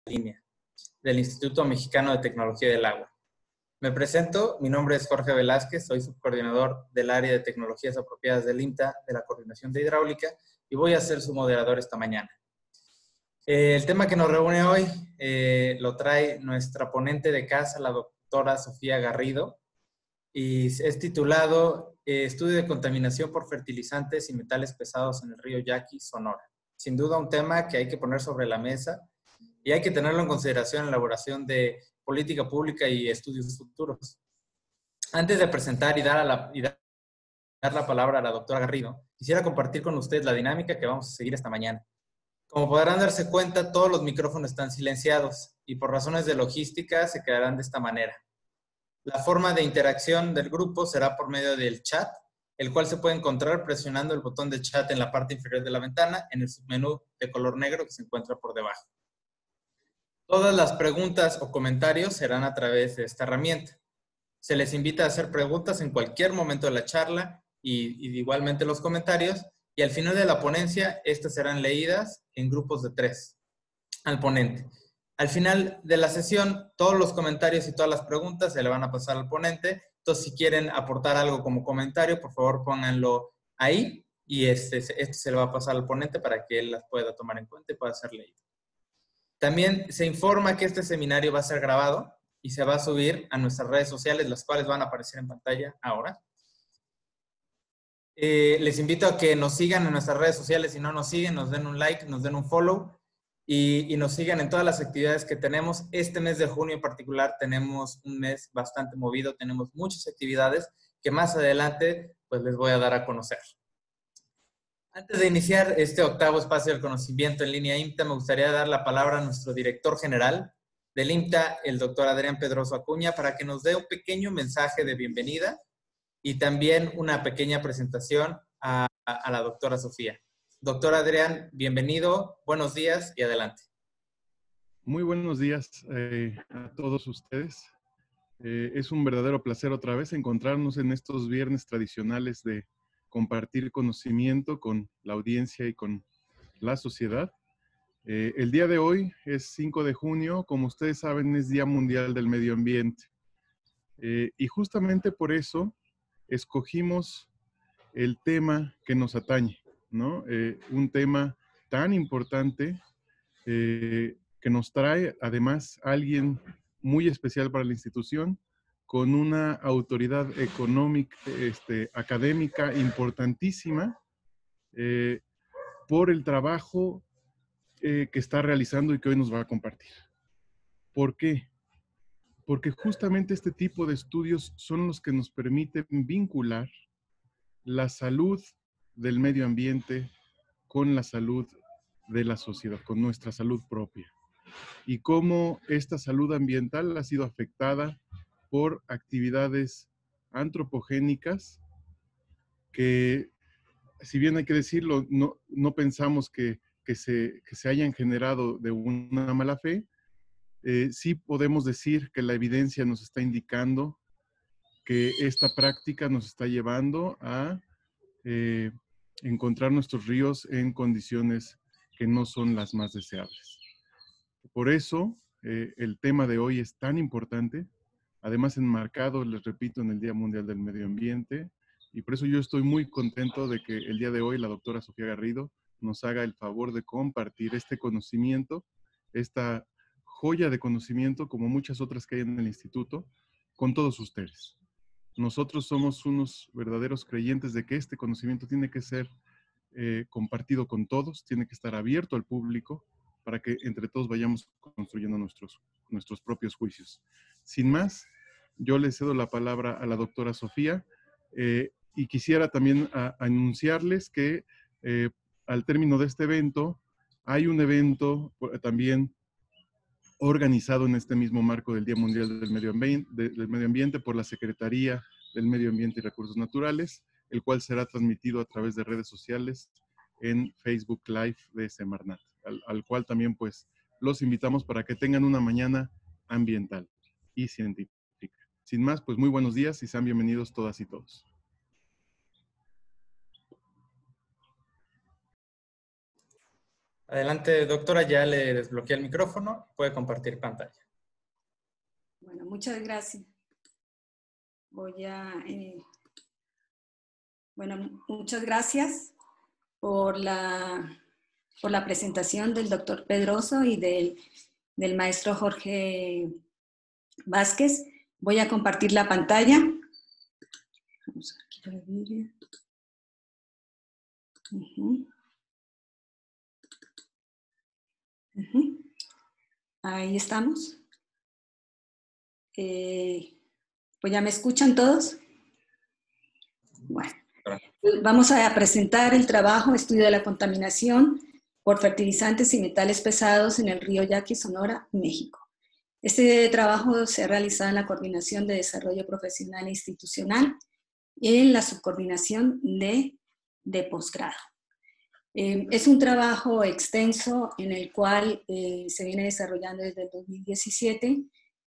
línea del Instituto Mexicano de Tecnología del Agua. Me presento, mi nombre es Jorge Velázquez, soy subcoordinador del área de tecnologías apropiadas del IMTA de la Coordinación de Hidráulica y voy a ser su moderador esta mañana. El tema que nos reúne hoy lo trae nuestra ponente de casa, la doctora Sofía Garrido, y es titulado Estudio de contaminación por fertilizantes y metales pesados en el río Yaqui, Sonora. Sin duda un tema que hay que poner sobre la mesa y hay que tenerlo en consideración en la elaboración de política pública y estudios futuros. Antes de presentar y dar la palabra a la doctora Garrido, quisiera compartir con ustedes la dinámica que vamos a seguir esta mañana. Como podrán darse cuenta, todos los micrófonos están silenciados y por razones de logística se quedarán de esta manera. La forma de interacción del grupo será por medio del chat, el cual se puede encontrar presionando el botón de chat en la parte inferior de la ventana en el submenú de color negro que se encuentra por debajo. Todas las preguntas o comentarios serán a través de esta herramienta. Se les invita a hacer preguntas en cualquier momento de la charla y igualmente los comentarios, y al final de la ponencia, estas serán leídas en grupos de 3 al ponente. Al final de la sesión, todos los comentarios y todas las preguntas se le van a pasar al ponente. Entonces, si quieren aportar algo como comentario, por favor pónganlo ahí y este se le va a pasar al ponente para que él las pueda tomar en cuenta y pueda ser leído. También se informa que este seminario va a ser grabado y se va a subir a nuestras redes sociales, las cuales van a aparecer en pantalla ahora. Les invito a que nos sigan en nuestras redes sociales. Si no nos siguen, nos den un like, nos den un follow y nos sigan en todas las actividades que tenemos. Este mes de junio en particular tenemos un mes bastante movido, tenemos muchas actividades que más adelante pues les voy a dar a conocer. Antes de iniciar este octavo espacio del conocimiento en línea IMTA, me gustaría dar la palabra a nuestro director general del IMTA, el doctor Adrián Pedroso Acuña, para que nos dé un pequeño mensaje de bienvenida y también una pequeña presentación a la doctora Sofía. Doctor Adrián, bienvenido, buenos días y adelante. Muy buenos días a todos ustedes. Es un verdadero placer otra vez encontrarnos en estos viernes tradicionales de compartir conocimiento con la audiencia y con la sociedad. El día de hoy es 5 de junio, como ustedes saben, es Día Mundial del Medio Ambiente. Y justamente por eso escogimos el tema que nos atañe, ¿no? Un tema tan importante que nos trae además alguien muy especial para la institución, con una autoridad económica, académica importantísima por el trabajo que está realizando y que hoy nos va a compartir. ¿Por qué? Porque justamente este tipo de estudios son los que nos permiten vincular la salud del medio ambiente con la salud de la sociedad, con nuestra salud propia. Y cómo esta salud ambiental ha sido afectada por actividades antropogénicas que, si bien hay que decirlo, no pensamos que se hayan generado de una mala fe. Sí podemos decir que la evidencia nos está indicando que esta práctica nos está llevando a encontrar nuestros ríos en condiciones que no son las más deseables. Por eso, el tema de hoy es tan importante, además enmarcado, les repito, en el Día Mundial del Medio Ambiente, y por eso yo estoy muy contento de que el día de hoy la doctora Sofía Garrido nos haga el favor de compartir este conocimiento, esta joya de conocimiento, como muchas otras que hay en el instituto, con todos ustedes. Nosotros somos unos verdaderos creyentes de que este conocimiento tiene que ser compartido con todos, tiene que estar abierto al público, para que entre todos vayamos construyendo nuestros propios juicios. Sin más, yo le cedo la palabra a la doctora Sofía y quisiera también anunciarles que al término de este evento, hay un evento también organizado en este mismo marco del Día Mundial del Medio Ambiente por la Secretaría del Medio Ambiente y Recursos Naturales, el cual será transmitido a través de redes sociales en Facebook Live de Semarnat, al cual también pues los invitamos para que tengan una mañana ambiental y científica. Sin más, pues muy buenos días y sean bienvenidos todas y todos. Adelante, doctora, ya le desbloqueé el micrófono. Puede compartir pantalla. Bueno, muchas gracias. Muchas gracias por la presentación del doctor Pedroso y del maestro Jorge Vázquez. Voy a compartir la pantalla. Vamos aquí a ver. Ahí estamos. Pues ya me escuchan todos. Bueno, vamos a presentar el trabajo Estudio de la contaminación por fertilizantes y metales pesados en el río Yaqui, Sonora, México. Este trabajo se ha realizado en la Coordinación de Desarrollo Profesional e Institucional y en la Subcoordinación de Posgrado. Es un trabajo extenso en el cual se viene desarrollando desde el 2017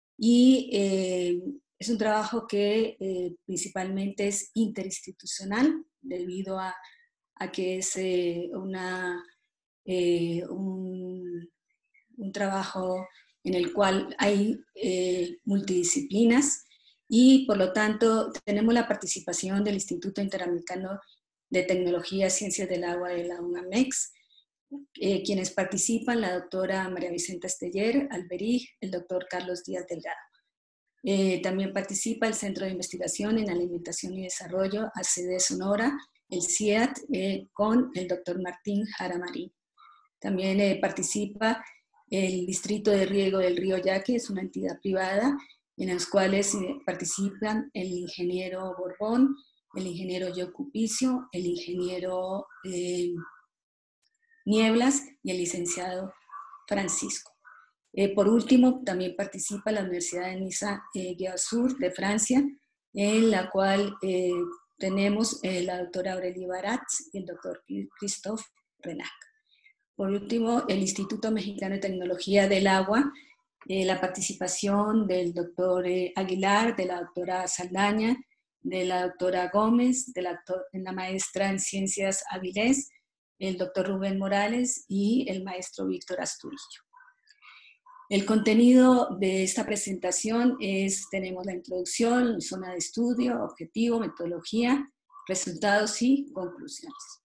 y es un trabajo que principalmente es interinstitucional debido a que es un trabajo en el cual hay multidisciplinas y por lo tanto tenemos la participación del Instituto Interamericano de Tecnología y Ciencias del Agua de la UNAMEX, quienes participan, la doctora María Vicenta Esteller Alberig, el doctor Carlos Díaz Delgado. También participa el Centro de Investigación en Alimentación y Desarrollo, ACD Sonora, el CIEAT, con el doctor Martín Jara Marín. También participa el Distrito de Riego del Río Yaqui, es una entidad privada, en las cuales participan el ingeniero Borbón, el ingeniero Yocupicio, el ingeniero Nieblas y el licenciado Francisco. Por último, también participa la Universidad de Niza-Guiazur de Francia, en la cual tenemos la doctora Aurélie Barat y el doctor Christophe Renac. Por último, el Instituto Mexicano de Tecnología del Agua, la participación del doctor Aguilar, de la doctora Saldaña, de la doctora Gómez, de la maestra en Ciencias Avilés, el doctor Rubén Morales y el maestro Víctor Asturillo. El contenido de esta presentación tenemos la introducción, zona de estudio, objetivo, metodología, resultados y conclusiones.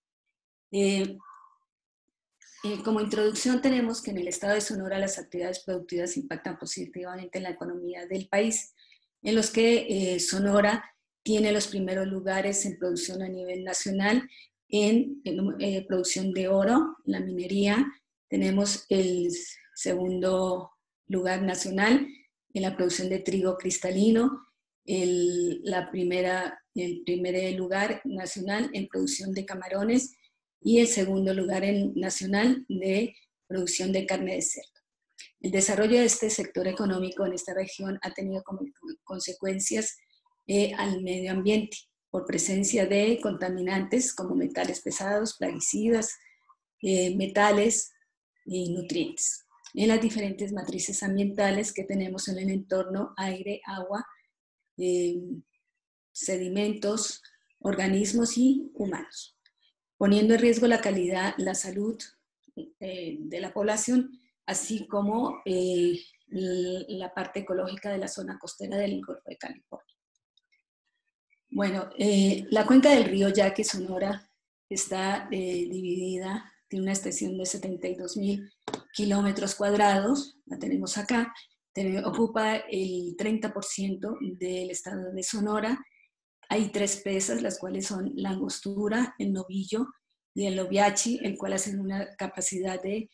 Como introducción tenemos que en el estado de Sonora las actividades productivas impactan positivamente en la economía del país, en los que Sonora tiene los primeros lugares en producción a nivel nacional, en producción de oro, la minería, tenemos el segundo lugar nacional en la producción de trigo cristalino, el primer lugar nacional en producción de camarones y el segundo lugar nacional de producción de carne de cerdo. El desarrollo de este sector económico en esta región ha tenido como consecuencias al medio ambiente por presencia de contaminantes como metales pesados, plaguicidas, metales y nutrientes en las diferentes matrices ambientales que tenemos en el entorno: aire, agua, sedimentos, organismos y humanos, poniendo en riesgo la calidad, la salud de la población, así como la parte ecológica de la zona costera del Golfo de California. Bueno, la cuenca del río Yaqui, Sonora, está dividida, tiene una extensión de 72.000 kilómetros cuadrados, la tenemos acá, ocupa el 30% del estado de Sonora. Hay 3 presas, las cuales son la Angostura, el Novillo y el Oviachi, el cual hacen una capacidad de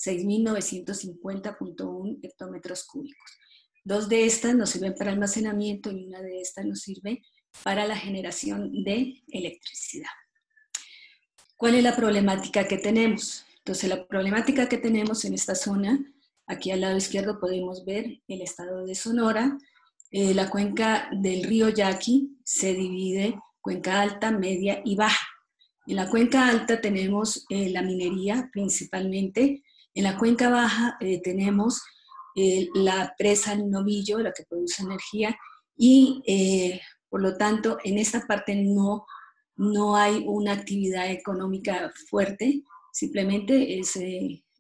6.950.1 hectómetros cúbicos. 2 de estas nos sirven para almacenamiento y una de estas nos sirve para la generación de electricidad. ¿Cuál es la problemática que tenemos? Entonces, la problemática que tenemos en esta zona, aquí al lado izquierdo podemos ver el estado de Sonora. La cuenca del río Yaqui se divide cuenca alta, media y baja. En la cuenca alta tenemos la minería principalmente. En la cuenca baja tenemos la presa El Novillo, la que produce energía, y por lo tanto en esta parte no hay una actividad económica fuerte, simplemente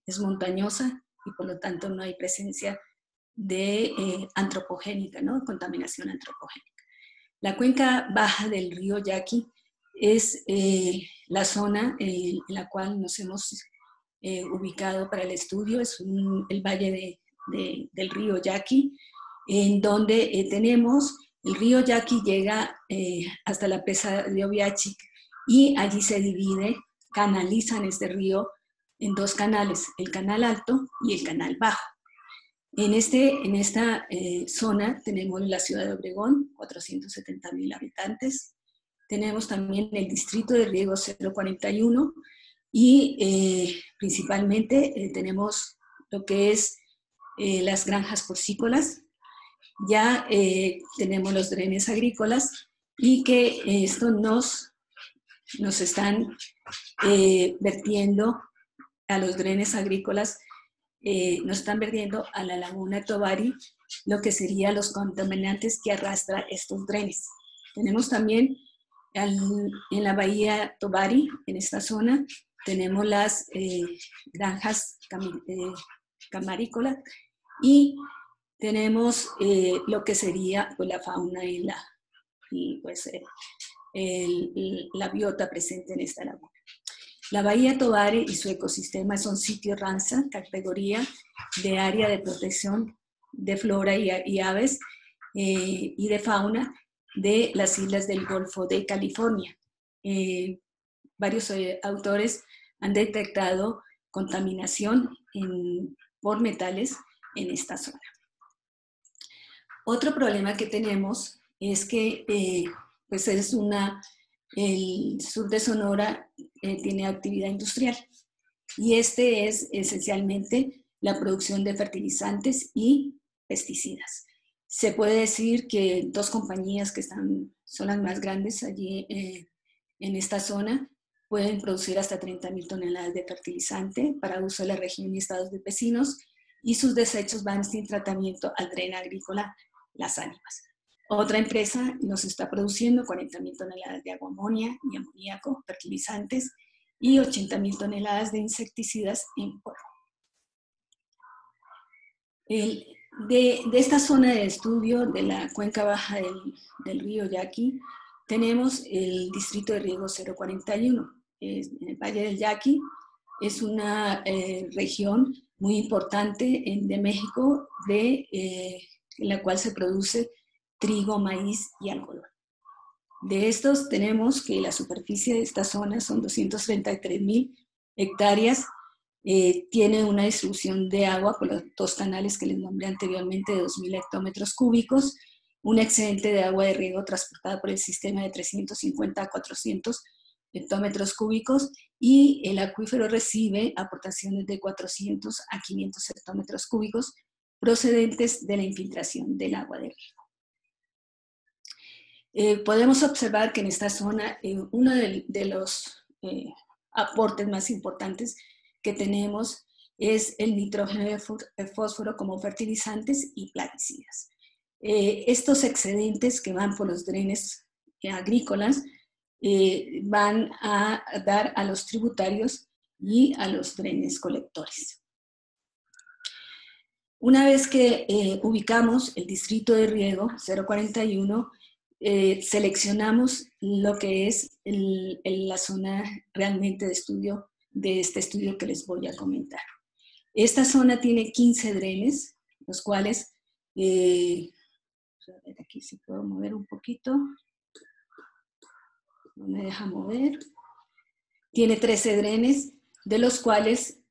es montañosa y por lo tanto no hay presencia de antropogénica, ¿no? Contaminación antropogénica. La cuenca baja del río Yaqui es la zona en la cual nos hemos ubicado para el estudio, es el valle del río Yaqui, en donde tenemos el río Yaqui llega hasta la presa de Oviachic y allí se divide, canalizan este río en dos canales, el canal alto y el canal bajo. En esta zona tenemos la ciudad de Obregón, 470,000 habitantes. Tenemos también el distrito de riego 041 y principalmente tenemos lo que es las granjas porcícolas. Ya tenemos los drenes agrícolas y que esto nos están vertiendo a los drenes agrícolas, nos están vertiendo a la laguna Tobari lo que serían los contaminantes que arrastra estos drenes. Tenemos también en la bahía Tobari, en esta zona, tenemos las granjas camarícolas y tenemos lo que sería pues, la fauna y la biota presente en esta laguna. La bahía Tobari y su ecosistema son sitio Ramsar, categoría de área de protección de flora y aves y de fauna de las islas del Golfo de California. Varios autores han detectado contaminación por metales en esta zona. Otro problema que tenemos es que pues el sur de Sonora tiene actividad industrial y este es esencialmente la producción de fertilizantes y pesticidas. Se puede decir que dos compañías que son las más grandes allí en esta zona pueden producir hasta 30,000 toneladas de fertilizante para uso de la región y estados de vecinos y sus desechos van sin tratamiento al dren agrícola Las Ánimas. Otra empresa nos está produciendo 40,000 toneladas de agua amonia y amoníaco, fertilizantes, y 80,000 toneladas de insecticidas en polvo. De esta zona de estudio de la cuenca baja del río Yaqui, tenemos el distrito de riego 041. En el Valle del Yaqui es una región muy importante de México en la cual se produce trigo, maíz y algodón. De estos tenemos que la superficie de esta zona son 233,000 hectáreas, tiene una distribución de agua por los dos canales que les nombré anteriormente de 2,000 hectómetros cúbicos, un excedente de agua de riego transportada por el sistema de 350 a 400 hectómetros cúbicos y el acuífero recibe aportaciones de 400 a 500 hectómetros cúbicos procedentes de la infiltración del agua de riego. Podemos observar que en esta zona uno de los aportes más importantes que tenemos es el nitrógeno y el fósforo como fertilizantes y plaguicidas. Estos excedentes que van por los drenes agrícolas van a dar a los tributarios y a los drenes colectores. Una vez que ubicamos el distrito de riego 041, seleccionamos lo que es la zona realmente de estudio de este estudio que les voy a comentar. Esta zona tiene 15 drenes, los cuales, a ver aquí si puedo mover un poquito, no me deja mover, tiene 13 drenes, de los cuales,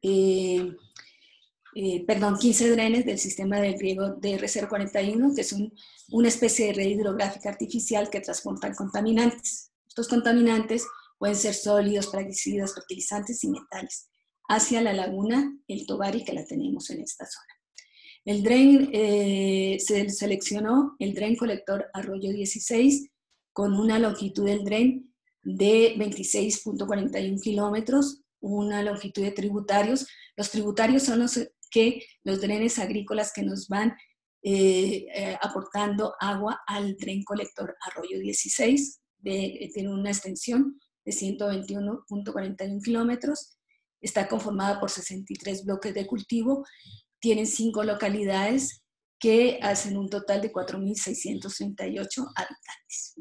15 drenes del sistema de riego DR041, que son una especie de red hidrográfica artificial que transportan contaminantes. Estos contaminantes pueden ser sólidos, plaguicidas, fertilizantes y metales, hacia la laguna El Tobari, que la tenemos en esta zona. El dren, se seleccionó el dren colector Arroyo 16, con una longitud del dren de 26.41 kilómetros, una longitud de tributarios. Los tributarios son los drenes agrícolas que nos van aportando agua al dren colector Arroyo 16, tiene una extensión de 121.41 kilómetros está conformada por 63 bloques de cultivo, tienen 5 localidades que hacen un total de 4.638 habitantes.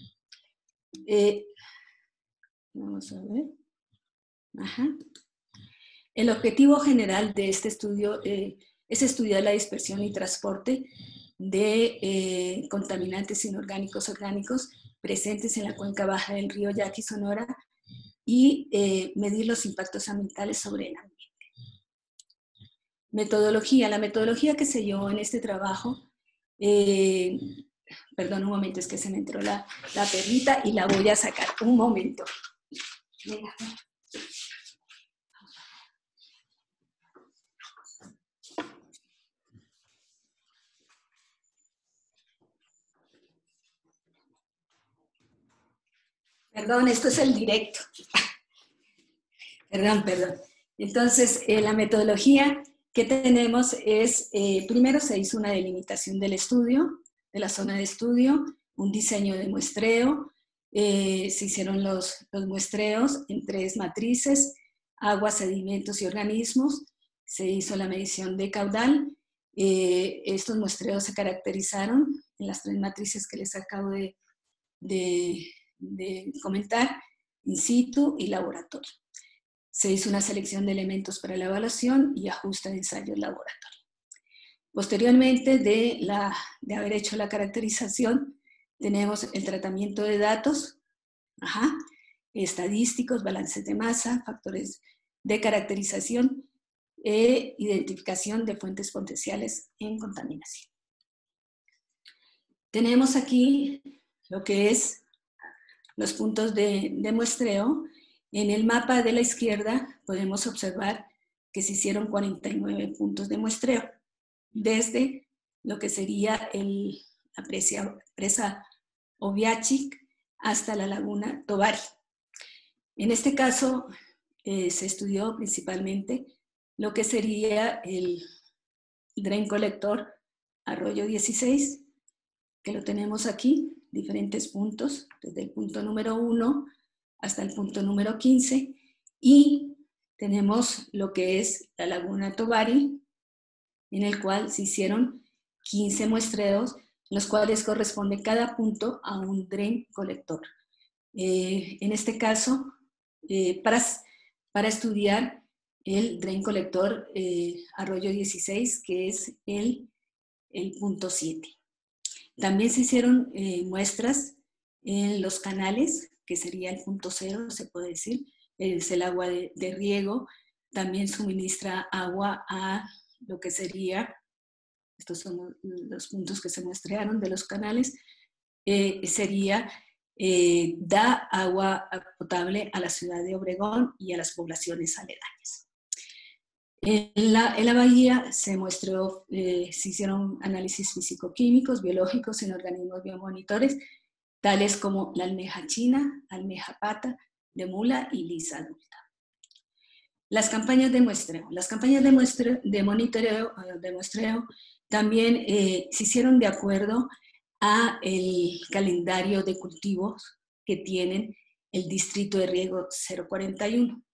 Vamos a ver. Ajá. El objetivo general de este estudio es estudiar la dispersión y transporte de contaminantes inorgánicos orgánicos presentes en la cuenca baja del río Yaqui, Sonora, y medir los impactos ambientales sobre el ambiente. Metodología. La metodología que se llevó en este trabajo, perdón un momento, es que se me entró la perrita y la voy a sacar. Un momento. Venga. Perdón, esto es el directo. Perdón. Entonces, la metodología que tenemos es, primero se hizo una delimitación del estudio, de la zona de estudio, un diseño de muestreo, se hicieron los muestreos en 3 matrices, agua, sedimentos y organismos, se hizo la medición de caudal, estos muestreos se caracterizaron en las 3 matrices que les acabo de comentar, in situ y laboratorio. Se hizo una selección de elementos para la evaluación y ajuste de ensayos laboratorio. Posteriormente de haber hecho la caracterización, tenemos el tratamiento de datos, estadísticos, balances de masa, factores de caracterización e identificación de fuentes potenciales en contaminación. Tenemos aquí lo que es los puntos de muestreo. En el mapa de la izquierda podemos observar que se hicieron 49 puntos de muestreo, desde lo que sería la presa Oviachic hasta la laguna Tovari. En este caso se estudió principalmente lo que sería el drain colector Arroyo 16, que lo tenemos aquí, diferentes puntos, desde el punto número 1 hasta el punto número 15, y tenemos lo que es la laguna Tovari, en el cual se hicieron 15 muestreos, los cuales corresponde cada punto a un drain colector. En este caso, para estudiar el drain colector Arroyo 16, que es el punto 7. También se hicieron muestras en los canales, que sería el punto 0, se puede decir, es el agua de riego, también suministra agua a lo que sería, estos son los puntos que se muestrearon de los canales, da agua potable a la ciudad de Obregón y a las poblaciones aledañas. En la bahía se muestró, se hicieron análisis físico-químicos, biológicos en organismos biomonitores, tales como la almeja china, almeja pata, de mula y lisa adulta. Las campañas de muestreo. Las campañas de muestreo también se hicieron de acuerdo a el calendario de cultivos que tienen el distrito de riego 041.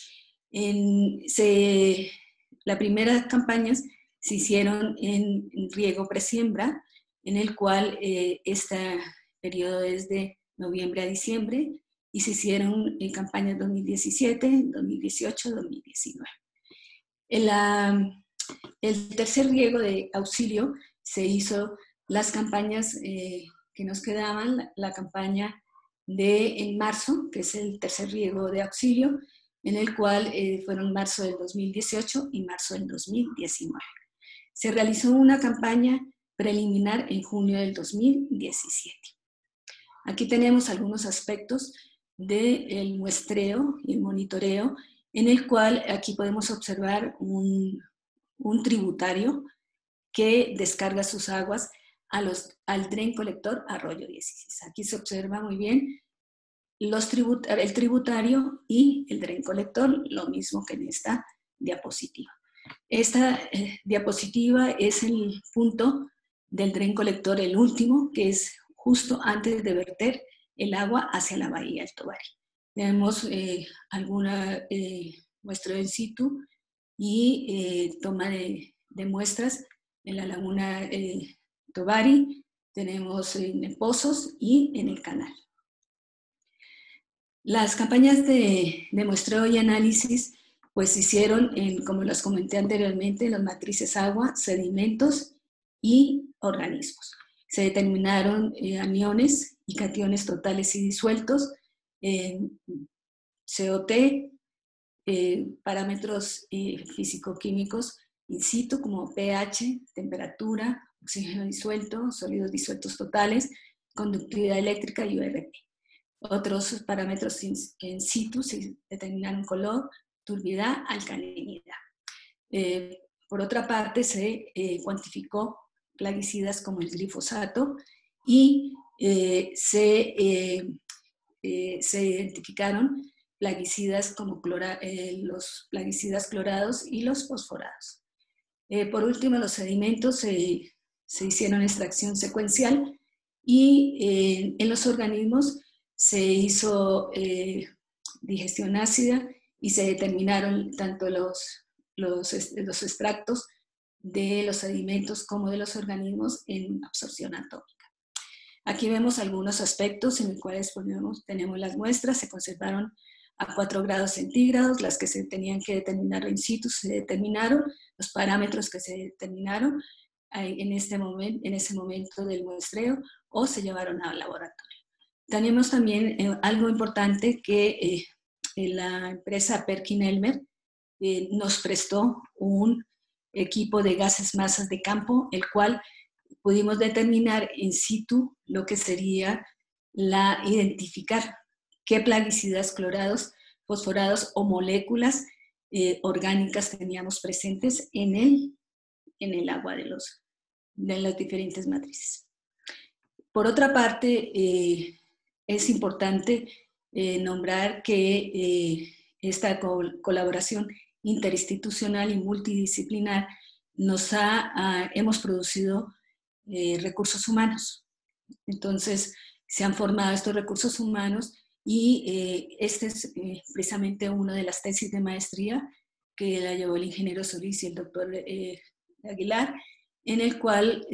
Las primeras campañas se hicieron en riego presiembra, en el cual este periodo es de noviembre a diciembre, y se hicieron en campañas 2017, 2018, 2019. El tercer riego de auxilio se hizo las campañas que nos quedaban, la campaña en marzo, que es el tercer riego de auxilio, en el cual fueron marzo del 2018 y marzo del 2019. Se realizó una campaña preliminar en junio del 2017. Aquí tenemos algunos aspectos del muestreo y el monitoreo, en el cual aquí podemos observar un tributario que descarga sus aguas al drain colector Arroyo 16. Aquí se observa muy bien el tributario y el drain colector, lo mismo que en esta diapositiva. Esta diapositiva es el punto del drain colector, el último, que es justo antes de verter el agua hacia la bahía del Tovari. Tenemos muestreo in situ y toma de muestras en la laguna Tovari, tenemos en pozos y en el canal. Las campañas de muestreo y análisis pues se hicieron, como las comenté anteriormente, en las matrices agua, sedimentos y organismos. Se determinaron aniones y cationes totales y disueltos, COT, parámetros físico-químicos in situ como pH, temperatura, oxígeno disuelto, sólidos disueltos totales, conductividad eléctrica y URP. Otros parámetros in situ se determinaron color, turbiedad, alcalinidad. Por otra parte, se cuantificó plaguicidas como el glifosato y se identificaron plaguicidas como los plaguicidas clorados y los fosforados. Por último, los sedimentos se hicieron extracción secuencial y en los organismos se hizo digestión ácida y se determinaron tanto los extractos de los sedimentos como de los organismos en absorción atómica. Aquí vemos algunos aspectos en los cuales tenemos las muestras, se conservaron a 4 grados centígrados, las que se tenían que determinar in situ se determinaron, los parámetros que se determinaron en ese momento del muestreo o se llevaron al laboratorio. Tenemos también algo importante que la empresa Perkin-Elmer nos prestó un equipo de gases masas de campo, el cual pudimos determinar in situ lo que sería identificar qué plaguicidas clorados, fosforados o moléculas orgánicas teníamos presentes en el agua de las diferentes matrices. Por otra parte, es importante nombrar que esta colaboración interinstitucional y multidisciplinar hemos producido recursos humanos. Entonces, se han formado estos recursos humanos y este es precisamente una de las tesis de maestría que la llevó el ingeniero Solís y el doctor Aguilar, en el cual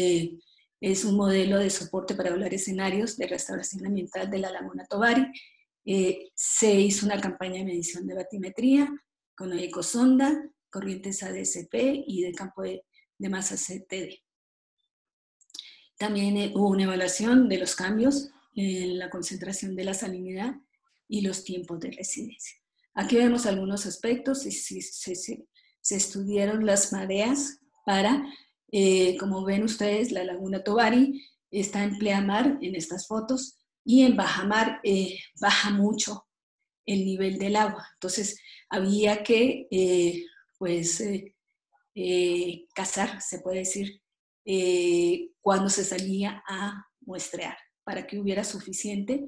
es un modelo de soporte para evaluar escenarios de restauración ambiental de la laguna Tovari. Se hizo una campaña de medición de batimetría con ecosonda, corrientes ADSP y de campo de masa CTD. También hubo una evaluación de los cambios en la concentración de la salinidad y los tiempos de residencia. Aquí vemos algunos aspectos, se estudiaron las mareas para, como ven ustedes, la laguna Tovari está en pleamar en estas fotos y en bajamar baja mucho el nivel del agua. Entonces había que cazar, se puede decir, cuando se salía a muestrear, para que hubiera suficiente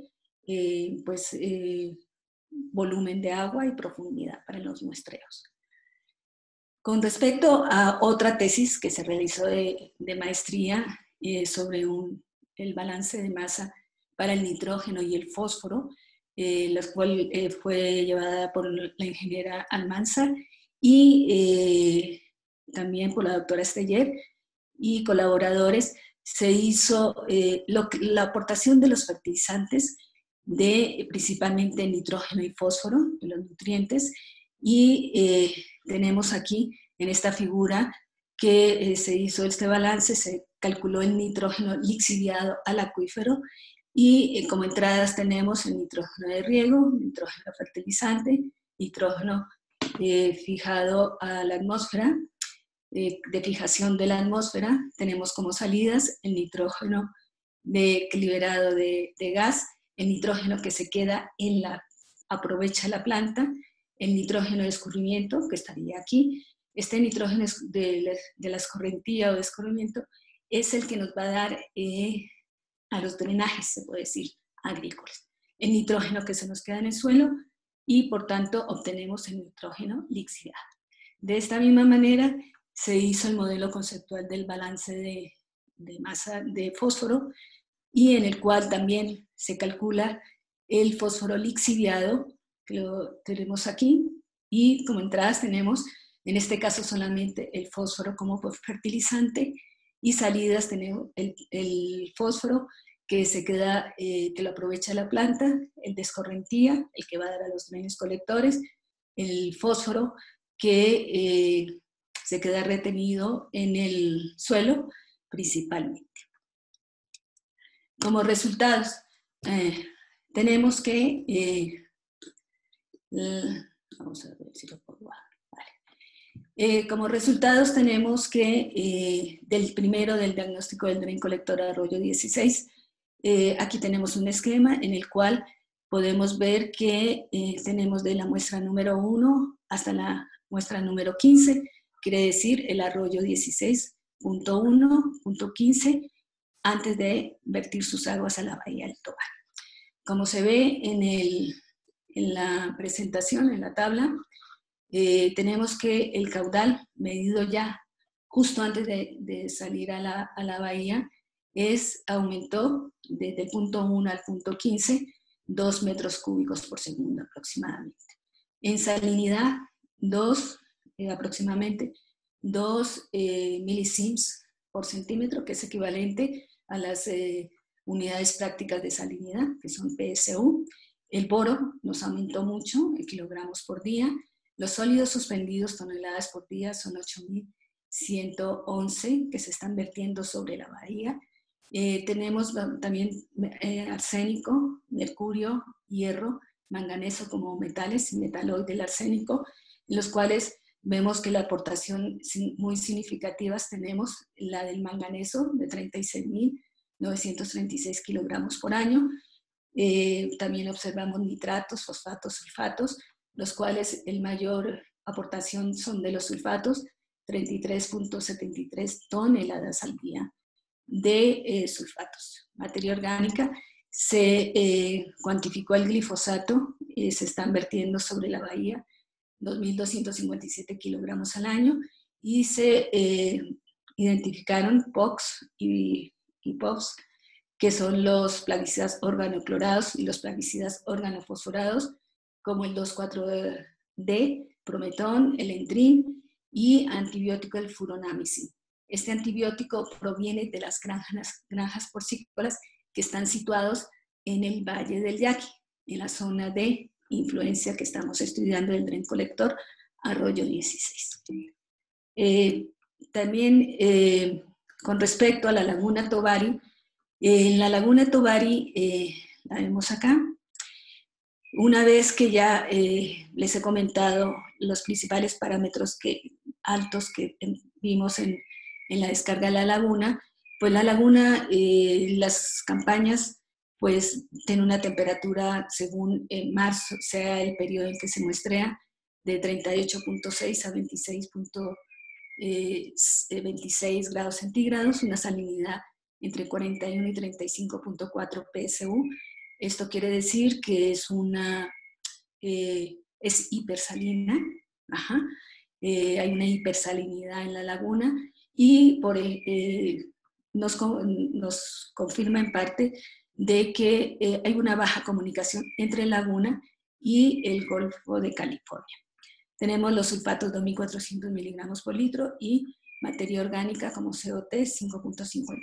volumen de agua y profundidad para los muestreos. Con respecto a otra tesis que se realizó de maestría sobre el balance de masa para el nitrógeno y el fósforo, la cual fue llevada por la ingeniera Almanzar y también por la doctora Esteller y colaboradores, se hizo la aportación de los fertilizantes principalmente nitrógeno y fósforo, de los nutrientes, y tenemos aquí en esta figura que se hizo este balance, se calculó el nitrógeno lixiviado al acuífero y como entradas tenemos el nitrógeno de riego, nitrógeno fertilizante, nitrógeno fijado a la atmósfera, de fijación de la atmósfera, tenemos como salidas el nitrógeno liberado de gas, el nitrógeno que se queda aprovecha la planta, el nitrógeno de escurrimiento, que estaría aquí. Este nitrógeno de la escorrentía o de escurrimiento es el que nos va a dar a los drenajes, se puede decir, agrícolas. El nitrógeno que se nos queda en el suelo y por tanto obtenemos el nitrógeno lixiviado. De esta misma manera se hizo el modelo conceptual del balance de masa de fósforo y en el cual también se calcula el fósforo lixiviado, que lo tenemos aquí, Y como entradas tenemos, en este caso solamente el fósforo como fertilizante, y salidas tenemos el fósforo que se queda, que lo aprovecha la planta, el de escorrentía, el que va a dar a los drenes colectores, el fósforo que se queda retenido en el suelo principalmente. Como resultados, tenemos que, vamos a ver si lo puedo, vale. Como resultados tenemos que del primero del diagnóstico del dren colector Arroyo 16, aquí tenemos un esquema en el cual podemos ver que tenemos de la muestra número 1 hasta la muestra número 15, quiere decir el arroyo 16.1.15, antes de vertir sus aguas a la bahía del Tobar. Como se ve en la presentación, en la tabla, tenemos que el caudal medido ya justo antes de salir a la bahía aumentó desde el punto 1 al punto 15, 2 metros cúbicos por segundo aproximadamente. En salinidad, aproximadamente 2 milisims por centímetro, que es equivalente a las unidades prácticas de salinidad, que son PSU. El boro nos aumentó mucho, en kilogramos por día. Los sólidos suspendidos, toneladas por día, son 8.111 que se están vertiendo sobre la bahía. Tenemos también arsénico, mercurio, hierro, manganeso como metales, metaloide del arsénico, en los cuales vemos que la aportación muy significativas tenemos la del manganeso de 36.936 kilogramos por año. También observamos nitratos, fosfatos, sulfatos, los cuales el mayor aportación son de los sulfatos, 33.73 toneladas al día de sulfatos. Materia orgánica, se cuantificó el glifosato, se están vertiendo sobre la bahía 2.257 kilogramos al año, y se identificaron POX y POPs, que son los plaguicidas organoclorados y los plaguicidas organofosforados, como el 2,4-D, prometón, el entrin y antibiótico el furonamicin. Este antibiótico proviene de las granjas porcícolas que están situados en el Valle del Yaqui, en la zona de influencia que estamos estudiando del dren colector Arroyo 16. También con respecto a la laguna Tobari, en la laguna Tobari, la vemos acá, una vez que ya les he comentado los principales parámetros altos que vimos en la descarga de la laguna, pues la laguna, las campañas, pues tiene una temperatura, según en marzo, sea el periodo en que se muestrea, de 38.6 a 26 grados centígrados, una salinidad entre 41 y 35.4 PSU. Esto quiere decir que es es hipersalina, hay una hipersalinidad en la laguna, y nos confirma en parte de que hay una baja comunicación entre laguna y el Golfo de California. Tenemos los sulfatos 2.400 miligramos por litro y materia orgánica como COT 5.54.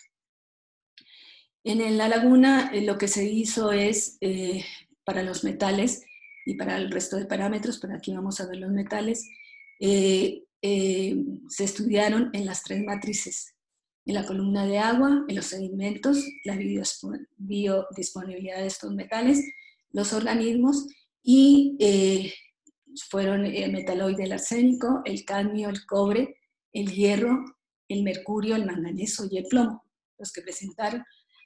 En la laguna lo que se hizo es, para los metales y para el resto de parámetros, pero aquí vamos a ver los metales, se estudiaron en las 3 matrices, en la columna de agua, en los sedimentos, la biodisponibilidad de estos metales, los organismos, y fueron el metaloide, el arsénico, el cadmio, el cobre, el hierro, el mercurio, el manganeso y el plomo, los que presentaron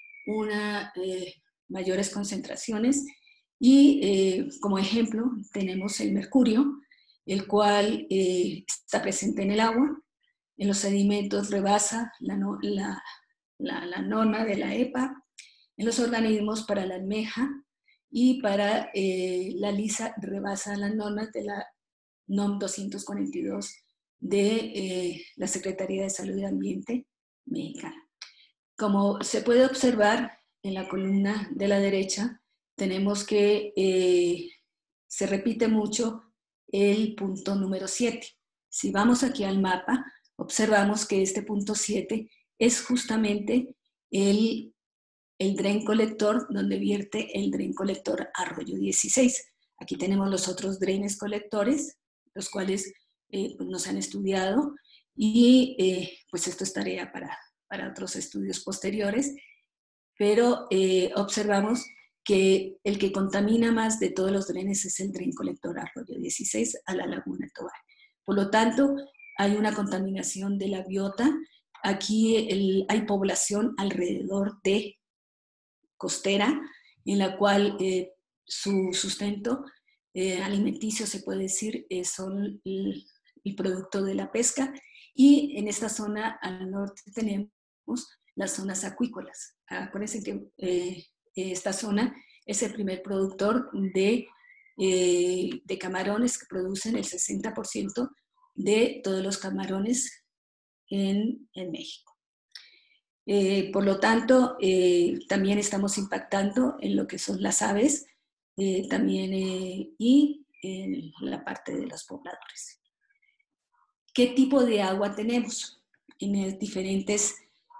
mayores concentraciones. Y como ejemplo tenemos el mercurio, el cual está presente en el agua, en los sedimentos rebasa la norma de la EPA, en los organismos para la almeja y para la lisa rebasa las normas de la NOM 242 de la Secretaría de Salud y Ambiente mexicana. Como se puede observar en la columna de la derecha, tenemos que se repite mucho el punto número 7. Si vamos aquí al mapa, observamos que este punto 7 es justamente el dren colector donde vierte el dren colector Arroyo 16. Aquí tenemos los otros drenes colectores, los cuales pues nos han estudiado, y pues esto es tarea para otros estudios posteriores, pero observamos que el que contamina más de todos los drenes es el dren colector Arroyo 16 a la Laguna Tovar. Por lo tanto, hay una contaminación de la biota. Aquí hay población alrededor de costera, en la cual su sustento alimenticio, se puede decir, son el producto de la pesca, y en esta zona al norte tenemos las zonas acuícolas. Acuérdense que esta zona es el primer productor de camarones, que producen el 60% de todos los camarones en México. Por lo tanto, también estamos impactando en lo que son las aves también, y en la parte de los pobladores. ¿Qué tipo de agua tenemos? En los diferentes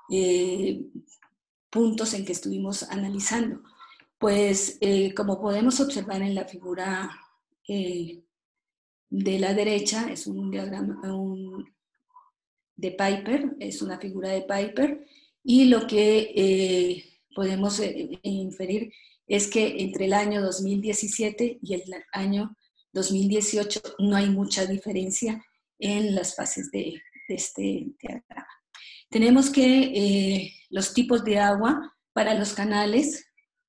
puntos en que estuvimos analizando. Pues como podemos observar en la figura de la derecha, es un diagrama de Piper, es una figura de Piper, y lo que podemos inferir es que entre el año 2017 y el año 2018 no hay mucha diferencia en las fases de este diagrama. Tenemos que los tipos de agua para los canales,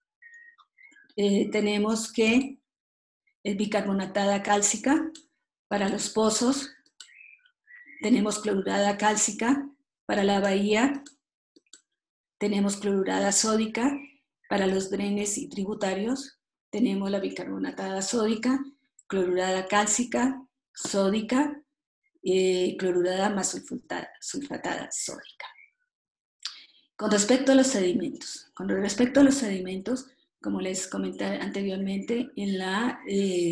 tenemos que es bicarbonatada cálcica. Para los pozos tenemos clorurada cálcica. Para la bahía tenemos clorurada sódica. Para los drenes y tributarios tenemos la bicarbonatada sódica, clorurada cálcica, sódica, clorurada más sulfatada sódica. Con respecto a los sedimentos, como les comenté anteriormente en la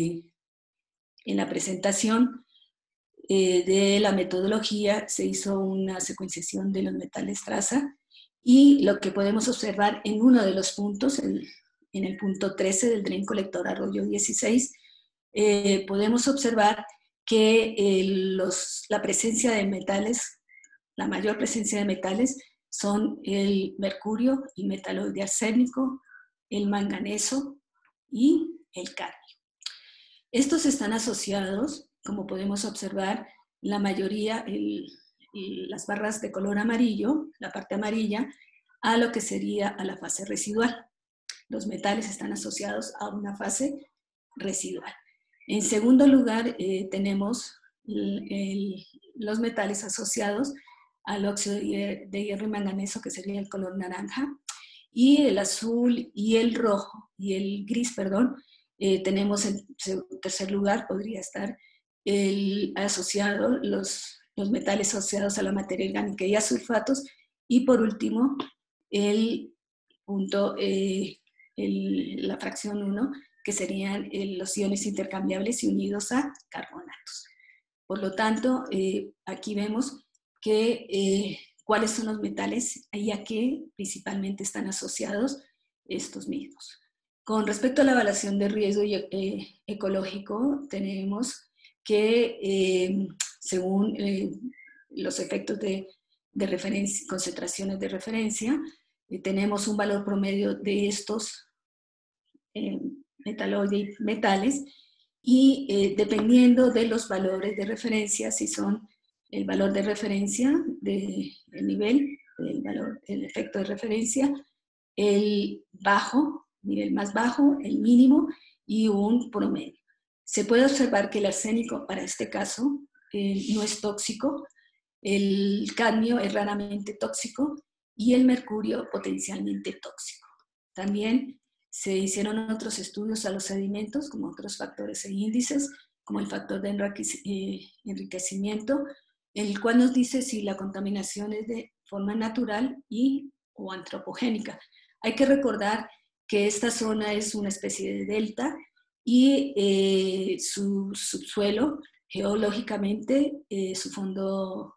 presentación de la metodología, se hizo una secuenciación de los metales traza, y lo que podemos observar en uno de los puntos, en el punto 13 del dren colector Arroyo 16, podemos observar que la presencia de metales, la mayor presencia de metales, son el mercurio y metaloide arsénico, el manganeso y el cadmio. Estos están asociados, como podemos observar, la mayoría, las barras de color amarillo, la parte amarilla, a lo que sería a la fase residual. Los metales están asociados a una fase residual. En segundo lugar, tenemos los metales asociados al óxido de hierro y manganeso, que sería el color naranja, y el azul y el rojo, y el gris, perdón, tenemos en tercer lugar, podría estar los metales asociados a la materia orgánica y a sulfatos, y por último, la fracción 1, que serían los iones intercambiables y unidos a carbonatos. Por lo tanto, aquí vemos que cuáles son los metales y a qué principalmente están asociados estos mismos. Con respecto a la evaluación de riesgo ecológico, tenemos que según los efectos de referencia, concentraciones de referencia, tenemos un valor promedio de estos metales, y dependiendo de los valores de referencia, si son el valor de referencia, el nivel, el efecto de referencia, el nivel más bajo, el mínimo y un promedio. Se puede observar que el arsénico, para este caso, no es tóxico, el cadmio es raramente tóxico y el mercurio potencialmente tóxico. También se hicieron otros estudios a los sedimentos, como otros factores e índices, como el factor de enriquecimiento, el cual nos dice si la contaminación es de forma natural o antropogénica. Hay que recordar que esta zona es una especie de delta, y su subsuelo, geológicamente, su fondo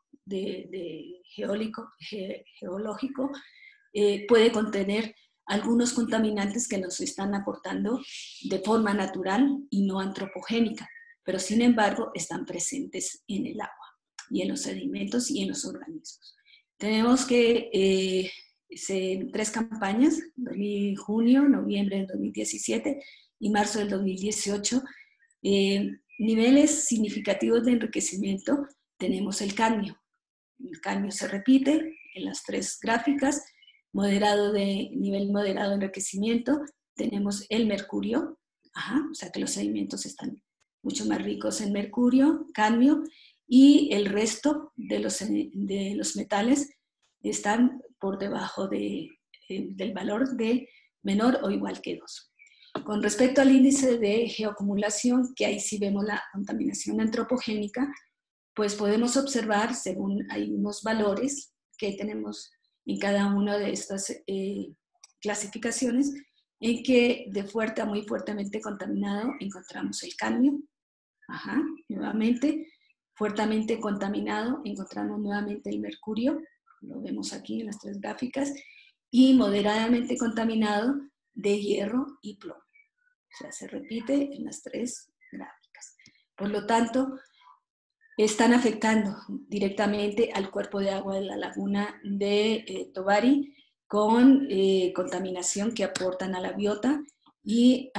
geológico puede contener algunos contaminantes que nos están aportando de forma natural y no antropogénica, pero sin embargo están presentes en el agua y en los sedimentos y en los organismos. Tenemos que en 3 campañas, junio, noviembre del 2017 y marzo del 2018, niveles significativos de enriquecimiento. Tenemos el cadmio. El cadmio se repite en las 3 gráficas. Nivel moderado de enriquecimiento. Tenemos el mercurio, o sea que los sedimentos están mucho más ricos en mercurio, cadmio, y el resto de los metales están por debajo del valor de menor o igual que 2. Con respecto al índice de geoacumulación, que ahí sí vemos la contaminación antropogénica, pues podemos observar, según hay unos valores que tenemos en cada una de estas clasificaciones, en que de fuerte a muy fuertemente contaminado encontramos el cadmio, nuevamente, fuertemente contaminado encontramos nuevamente el mercurio, lo vemos aquí en las 3 gráficas, y moderadamente contaminado de hierro y plomo. O sea, se repite en las 3 gráficas. Por lo tanto, están afectando directamente al cuerpo de agua de la laguna de Tovari con contaminación que aportan a la biota y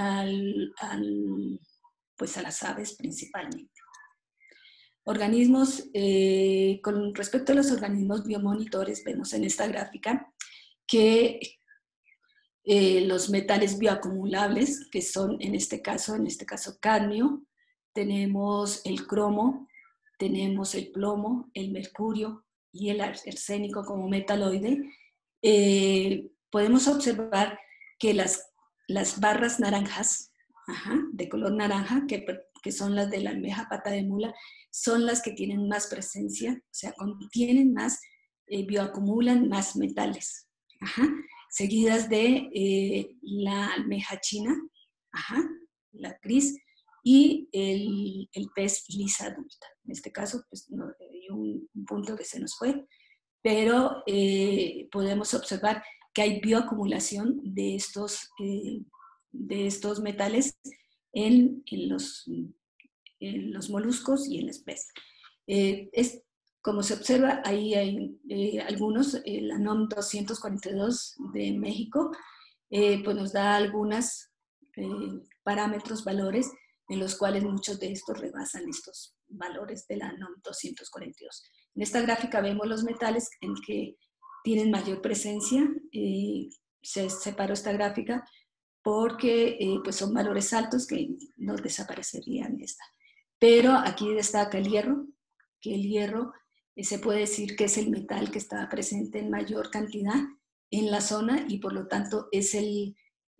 pues a las aves principalmente. Organismos, con respecto a los organismos biomonitores, vemos en esta gráfica que los metales bioacumulables, que son en este caso cadmio, tenemos el cromo, tenemos el plomo, el mercurio y el arsénico como metaloide, podemos observar que las barras naranjas, de color naranja, que son las de la almeja pata de mula, son las que tienen más presencia, o sea, contienen más, bioacumulan más metales, seguidas de la almeja china, la gris, y el pez lisa adulta. En este caso, pues, no, hay un punto que se nos fue, pero podemos observar que hay bioacumulación de estos metales en los moluscos y en los peces. Como se observa, ahí hay algunos, la NOM 242 de México, pues nos da algunos parámetros, valores, en los cuales muchos de estos rebasan estos valores de la NOM 242. En esta gráfica vemos los metales en que tienen mayor presencia. Se separó esta gráfica porque pues son valores altos que no desaparecerían esta. Pero aquí destaca el hierro, que el hierro se puede decir que es el metal que está presente en mayor cantidad en la zona y por lo tanto es el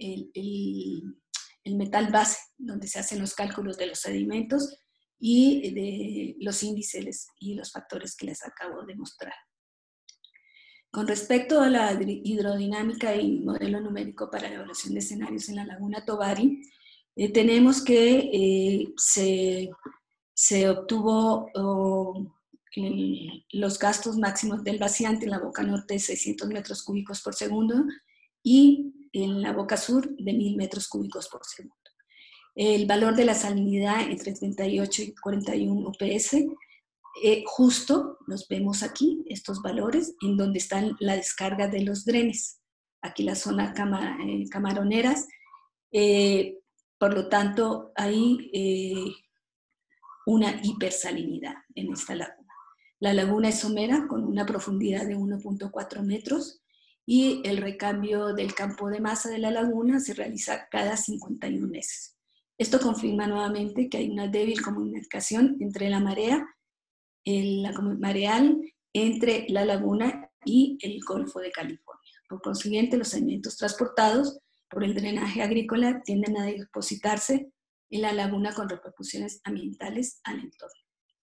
metal base, donde se hacen los cálculos de los sedimentos y de los índices y los factores que les acabo de mostrar. Con respecto a la hidrodinámica y modelo numérico para la evaluación de escenarios en la laguna Tovari, tenemos que se obtuvo los gastos máximos del vaciante en la boca norte de 600 metros cúbicos por segundo y en la boca sur de 1000 metros cúbicos por segundo. El valor de la salinidad entre 38 y 41 UPS, justo los vemos aquí, estos valores, en donde están la descarga de los drenes. Aquí la zona camaroneras, por lo tanto hay una hipersalinidad en esta laguna. La laguna es somera con una profundidad de 1.4 metros y el recambio del campo de masa de la laguna se realiza cada 51 meses. Esto confirma nuevamente que hay una débil comunicación entre la marea, la mareal, entre la laguna y el Golfo de California. Por consiguiente, los sedimentos transportados por el drenaje agrícola tienden a depositarse en la laguna con repercusiones ambientales al entorno.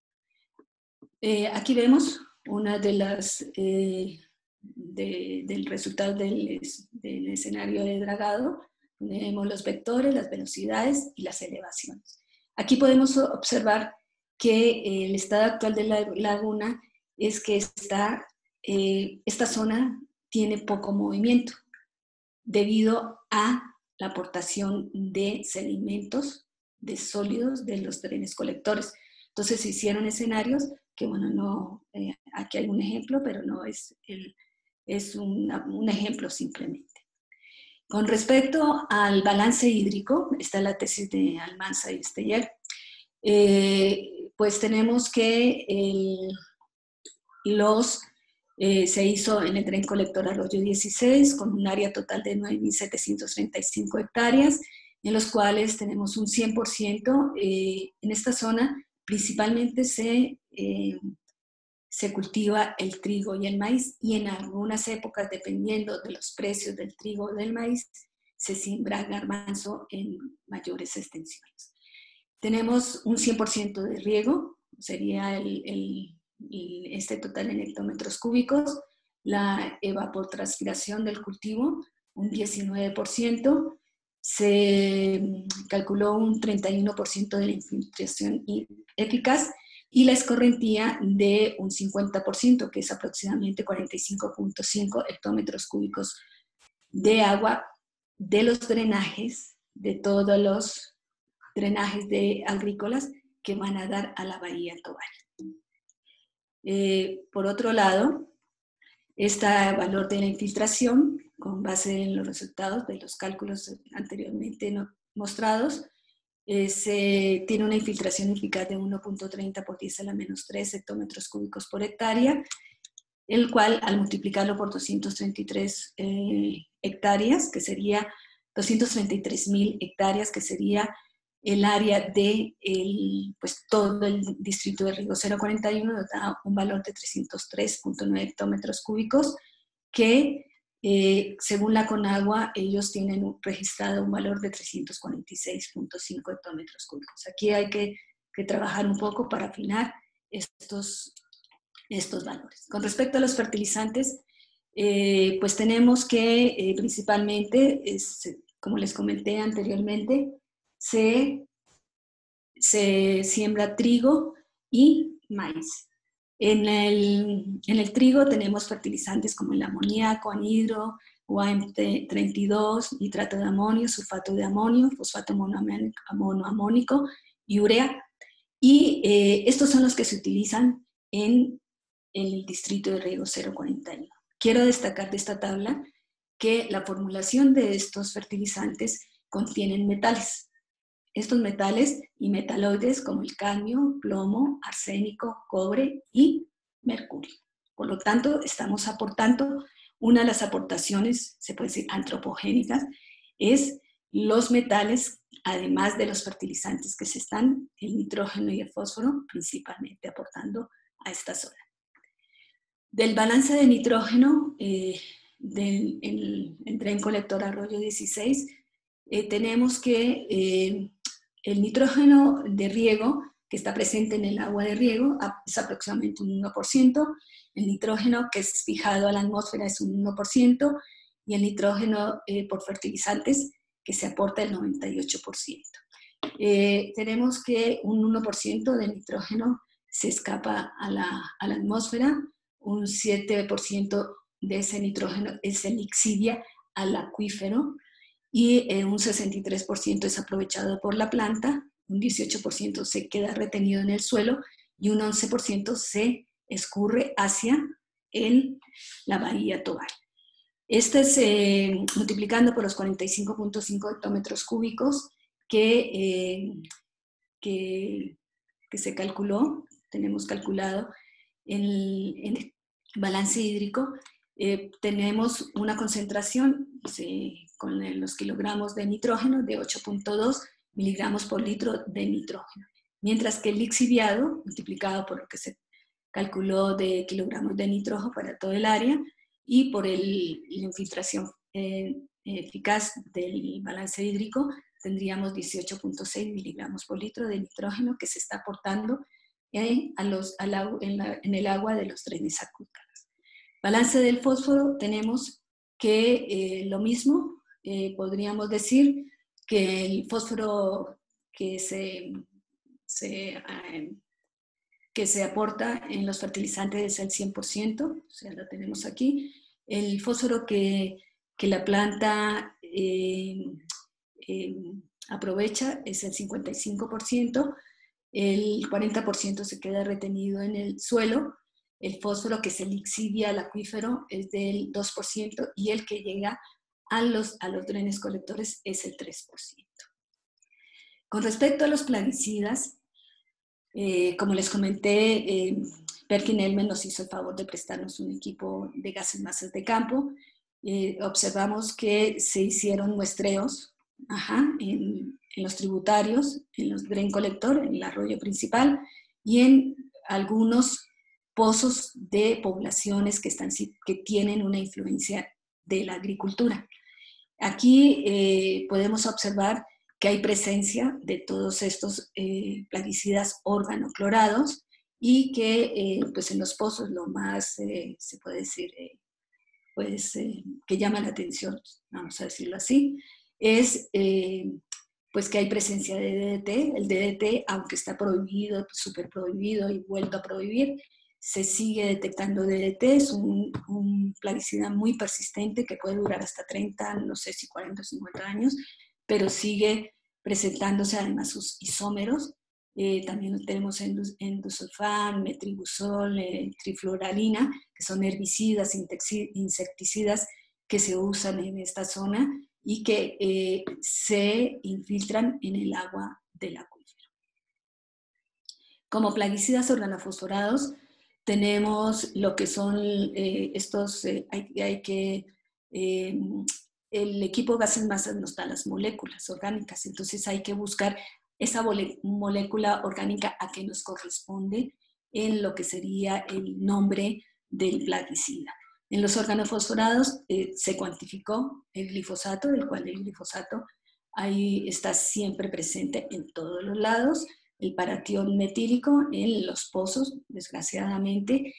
Aquí vemos una de las del resultado del escenario de dragado Tenemos los vectores, las velocidades y las elevaciones. Aquí podemos observar que el estado actual de la laguna es que esta zona tiene poco movimiento debido a la aportación de sedimentos, de sólidos de los drenes colectores. Entonces se hicieron escenarios que, bueno, no, aquí hay un ejemplo, pero no es, es un ejemplo simplemente. Con respecto al balance hídrico, está la tesis de Almanza y Esteller, pues tenemos que se hizo en el Dren Colector Arroyo 16 con un área total de 9.735 hectáreas, en los cuales tenemos un 100%. En esta zona principalmente se cultiva el trigo y el maíz, y en algunas épocas, dependiendo de los precios del trigo o del maíz, se siembra garbanzo en mayores extensiones. Tenemos un 100% de riego, sería este total en hectómetros cúbicos. La evapotranspiración del cultivo, un 19%. Se calculó un 31% de la infiltración eficaz, y la escorrentía de un 50%, que es aproximadamente 45.5 hectómetros cúbicos de agua de los drenajes, de todos los drenajes agrícolas que van a dar a la bahía Tovar. Por otro lado, este valor de la infiltración, con base en los resultados de los cálculos anteriormente mostrados, tiene una infiltración eficaz de 1.30 por 10 a la menos 3 hectómetros cúbicos por hectárea, el cual al multiplicarlo por 233 hectáreas, que sería 233.000 hectáreas, que sería el área de pues todo el distrito de riego 041, nos da un valor de 303.9 hectómetros cúbicos, que según la Conagua, ellos tienen registrado un valor de 346.5 hectómetros cúbicos. Aquí hay que trabajar un poco para afinar estos valores. Con respecto a los fertilizantes, pues tenemos que principalmente, como les comenté anteriormente, se siembra trigo y maíz. En el trigo tenemos fertilizantes como el amoníaco, anhidro, UAM32, nitrato de amonio, sulfato de amonio, fosfato monoamónico y urea. Y estos son los que se utilizan en el distrito de riego 041. Quiero destacar de esta tabla que la formulación de estos fertilizantes contienen metales. Estos metales y metaloides como el cadmio, plomo, arsénico, cobre y mercurio. Por lo tanto, estamos aportando, una de las aportaciones, se puede decir antropogénicas, es los metales, además de los fertilizantes que se están, el nitrógeno y el fósforo, principalmente aportando a esta zona. Del balance de nitrógeno del Dren Colector Arroyo 16, tenemos que el nitrógeno de riego que está presente en el agua de riego es aproximadamente un 1%, el nitrógeno que es fijado a la atmósfera es un 1%, y el nitrógeno por fertilizantes que se aporta el 98%. Tenemos que un 1% de nitrógeno se escapa a la atmósfera, un 7% de ese nitrógeno se lixidia al acuífero, y un 63% es aprovechado por la planta, un 18% se queda retenido en el suelo y un 11% se escurre hacia la bahía Tovar. Este es multiplicando por los 45.5 hectómetros cúbicos que se calculó, tenemos calculado en el balance hídrico. Tenemos una concentración con los kilogramos de nitrógeno de 8.2 miligramos por litro de nitrógeno, mientras que el lixiviado, multiplicado por lo que se calculó de kilogramos de nitrógeno para todo el área, y por la infiltración eficaz del balance hídrico, tendríamos 18.6 miligramos por litro de nitrógeno que se está aportando en el agua de los drenes acuícolas. Balance del fósforo, tenemos que lo mismo, podríamos decir que el fósforo que se aporta en los fertilizantes es el 100%, o sea, lo tenemos aquí. El fósforo que la planta aprovecha es el 55%, el 40% se queda retenido en el suelo, el fósforo que se lixidia al acuífero es del 2% y el que llega a los drenes colectores es el 3%. Con respecto a los plaguicidas, como les comenté, Perkin-Elmer nos hizo el favor de prestarnos un equipo de gases masas de campo. Observamos que se hicieron muestreos en los tributarios, en los drain colector, en el arroyo principal y en algunos pozos de poblaciones que tienen una influencia de la agricultura. Aquí podemos observar que hay presencia de todos estos plaguicidas organoclorados y que pues en los pozos lo más, se puede decir, que llama la atención, vamos a decirlo así, es pues que hay presencia de DDT. El DDT, aunque está prohibido, súper prohibido y vuelto a prohibir, se sigue detectando DDT, es un plaguicida muy persistente que puede durar hasta 30, no sé si 40 o 50 años, pero sigue presentándose además sus isómeros. También tenemos endosulfán, metribuzol, trifluoralina, que son herbicidas, insecticidas que se usan en esta zona y que se infiltran en el agua del acuífero. Como plaguicidas organofosforados, tenemos lo que son estos, el equipo gases masas nos da las moléculas orgánicas, entonces hay que buscar esa molécula orgánica a que nos corresponde en lo que sería el nombre del plaguicida. En los organofosforados se cuantificó el glifosato, del cual el glifosato ahí está siempre presente en todos los lados, el paratión metílico en los pozos, desgraciadamente,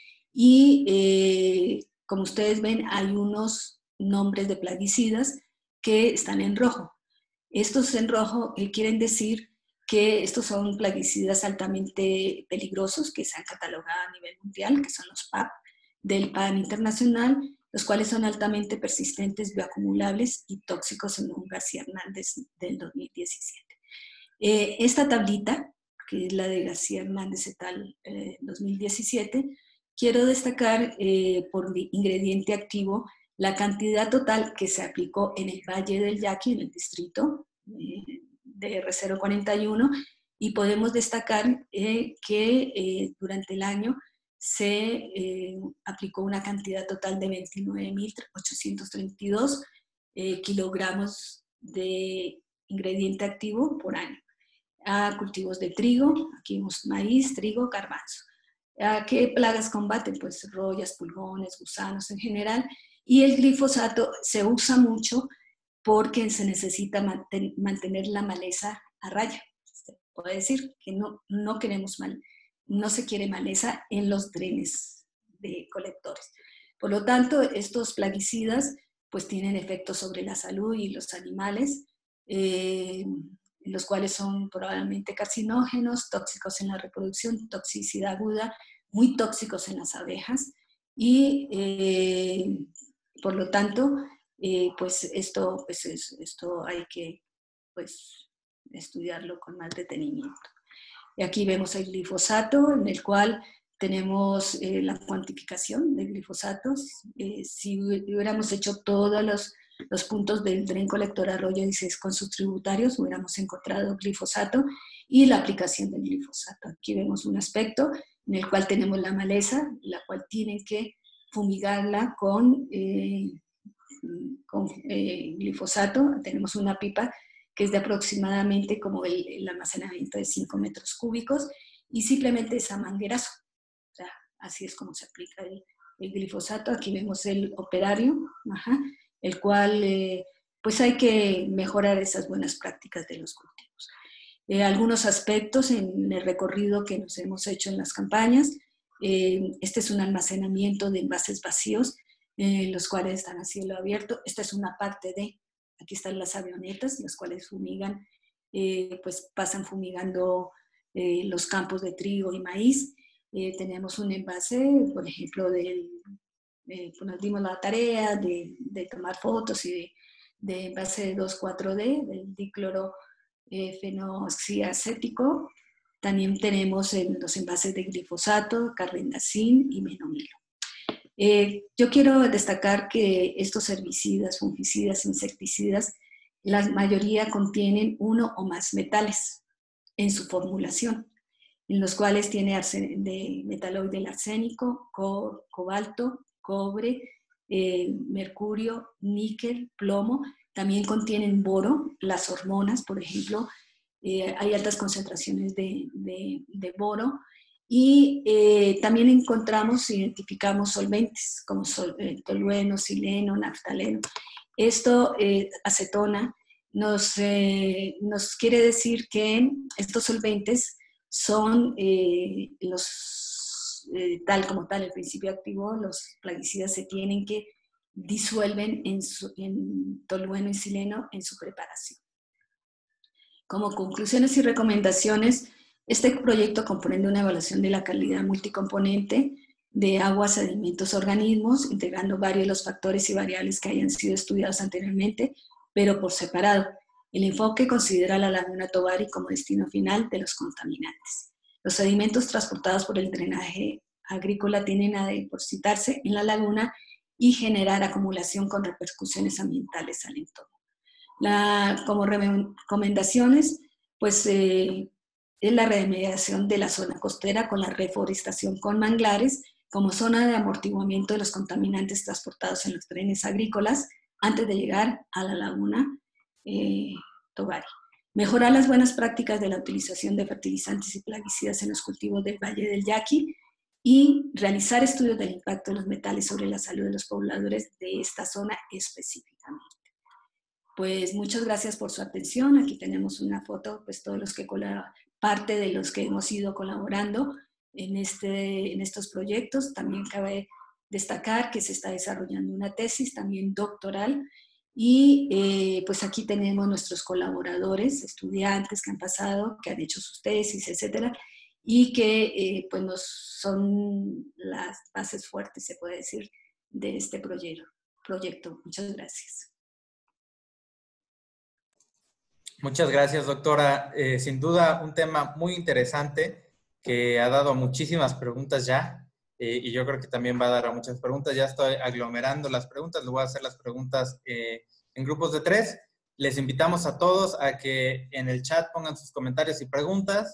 y como ustedes ven hay unos nombres de plaguicidas que están en rojo. Estos en rojo quieren decir que estos son plaguicidas altamente peligrosos que se han catalogado a nivel mundial, que son los PAP del PAN internacional, los cuales son altamente persistentes, bioacumulables y tóxicos, según García Hernández del 2017. Esta tablita, que es la de García Hernández et al. 2017, quiero destacar por ingrediente activo la cantidad total que se aplicó en el Valle del Yaqui, en el distrito de R041, y podemos destacar que durante el año se aplicó una cantidad total de 29.832 kilogramos de ingrediente activo por año. A cultivos de trigo, aquí vemos maíz, trigo, garbanzo. ¿A qué plagas combaten? Pues rollas, pulgones, gusanos en general. Y el glifosato se usa mucho porque se necesita mantener la maleza a raya. Se puede decir que no queremos no se quiere maleza en los drenes de colectores. Por lo tanto, estos plaguicidas pues tienen efectos sobre la salud y los animales, los cuales son probablemente carcinógenos, tóxicos en la reproducción, toxicidad aguda, muy tóxicos en las abejas y por lo tanto pues esto hay que pues estudiarlo con más detenimiento. Y aquí vemos el glifosato, en el cual tenemos la cuantificación de glifosatos. Si hubiéramos hecho todos los puntos del tren colector Arroyo 16 con sus tributarios, hubiéramos encontrado glifosato y la aplicación del glifosato. Aquí vemos un aspecto en el cual tenemos la maleza, la cual tienen que fumigarla con glifosato. Tenemos una pipa que es de aproximadamente como el almacenamiento de 5 metros cúbicos y simplemente es a manguerazo. O sea, así es como se aplica el glifosato. Aquí vemos el operario, el cual pues hay que mejorar esas buenas prácticas de los cultivos. Algunos aspectos en el recorrido que nos hemos hecho en las campañas. Este es un almacenamiento de envases vacíos, los cuales están a cielo abierto. Esta es una parte de aquí están las avionetas, las cuales fumigan, pues pasan fumigando los campos de trigo y maíz. Tenemos un envase, por ejemplo, pues nos dimos la tarea de tomar fotos y de envase de 2,4-D, del dicloro fenoxiacético. También tenemos los envases de glifosato, carbendazim y menomilo. Yo quiero destacar que estos herbicidas, fungicidas, insecticidas, la mayoría contienen uno o más metales en su formulación, en los cuales tiene de metaloide el arsénico, cobalto, cobre, mercurio, níquel, plomo. También contienen boro, las hormonas, por ejemplo, hay altas concentraciones de boro. Y también identificamos solventes como tolueno, sileno, naftaleno. Esto, acetona, nos quiere decir que estos solventes son tal como tal, el principio activo, los plaguicidas se tienen que disuelven en tolueno y sileno en su preparación. Como conclusiones y recomendaciones, este proyecto comprende una evaluación de la calidad multicomponente de aguas, sedimentos, organismos, integrando varios de los factores y variables que hayan sido estudiados anteriormente, pero por separado. El enfoque considera la laguna Tovari como destino final de los contaminantes. Los sedimentos transportados por el drenaje agrícola tienden a depositarse en la laguna y generar acumulación con repercusiones ambientales al entorno. Como recomendaciones, pues es la remediación de la zona costera con la reforestación con manglares como zona de amortiguamiento de los contaminantes transportados en los trenes agrícolas antes de llegar a la laguna Tovari. Mejorar las buenas prácticas de la utilización de fertilizantes y plaguicidas en los cultivos del Valle del Yaqui y realizar estudios del impacto de los metales sobre la salud de los pobladores de esta zona específicamente. Pues muchas gracias por su atención. Aquí tenemos una foto, pues todos los que parte de los que hemos ido colaborando en estos proyectos. También cabe destacar que se está desarrollando una tesis también doctoral y pues aquí tenemos nuestros colaboradores, estudiantes que han pasado, que han hecho sus tesis, etcétera, y que pues son las bases fuertes, se puede decir, de este proyecto. Muchas gracias. Muchas gracias, doctora. Sin duda, un tema muy interesante que ha dado muchísimas preguntas ya y yo creo que también va a dar a muchas preguntas. Ya estoy aglomerando las preguntas, le voy a hacer las preguntas en grupos de 3. Les invitamos a todos a que en el chat pongan sus comentarios y preguntas.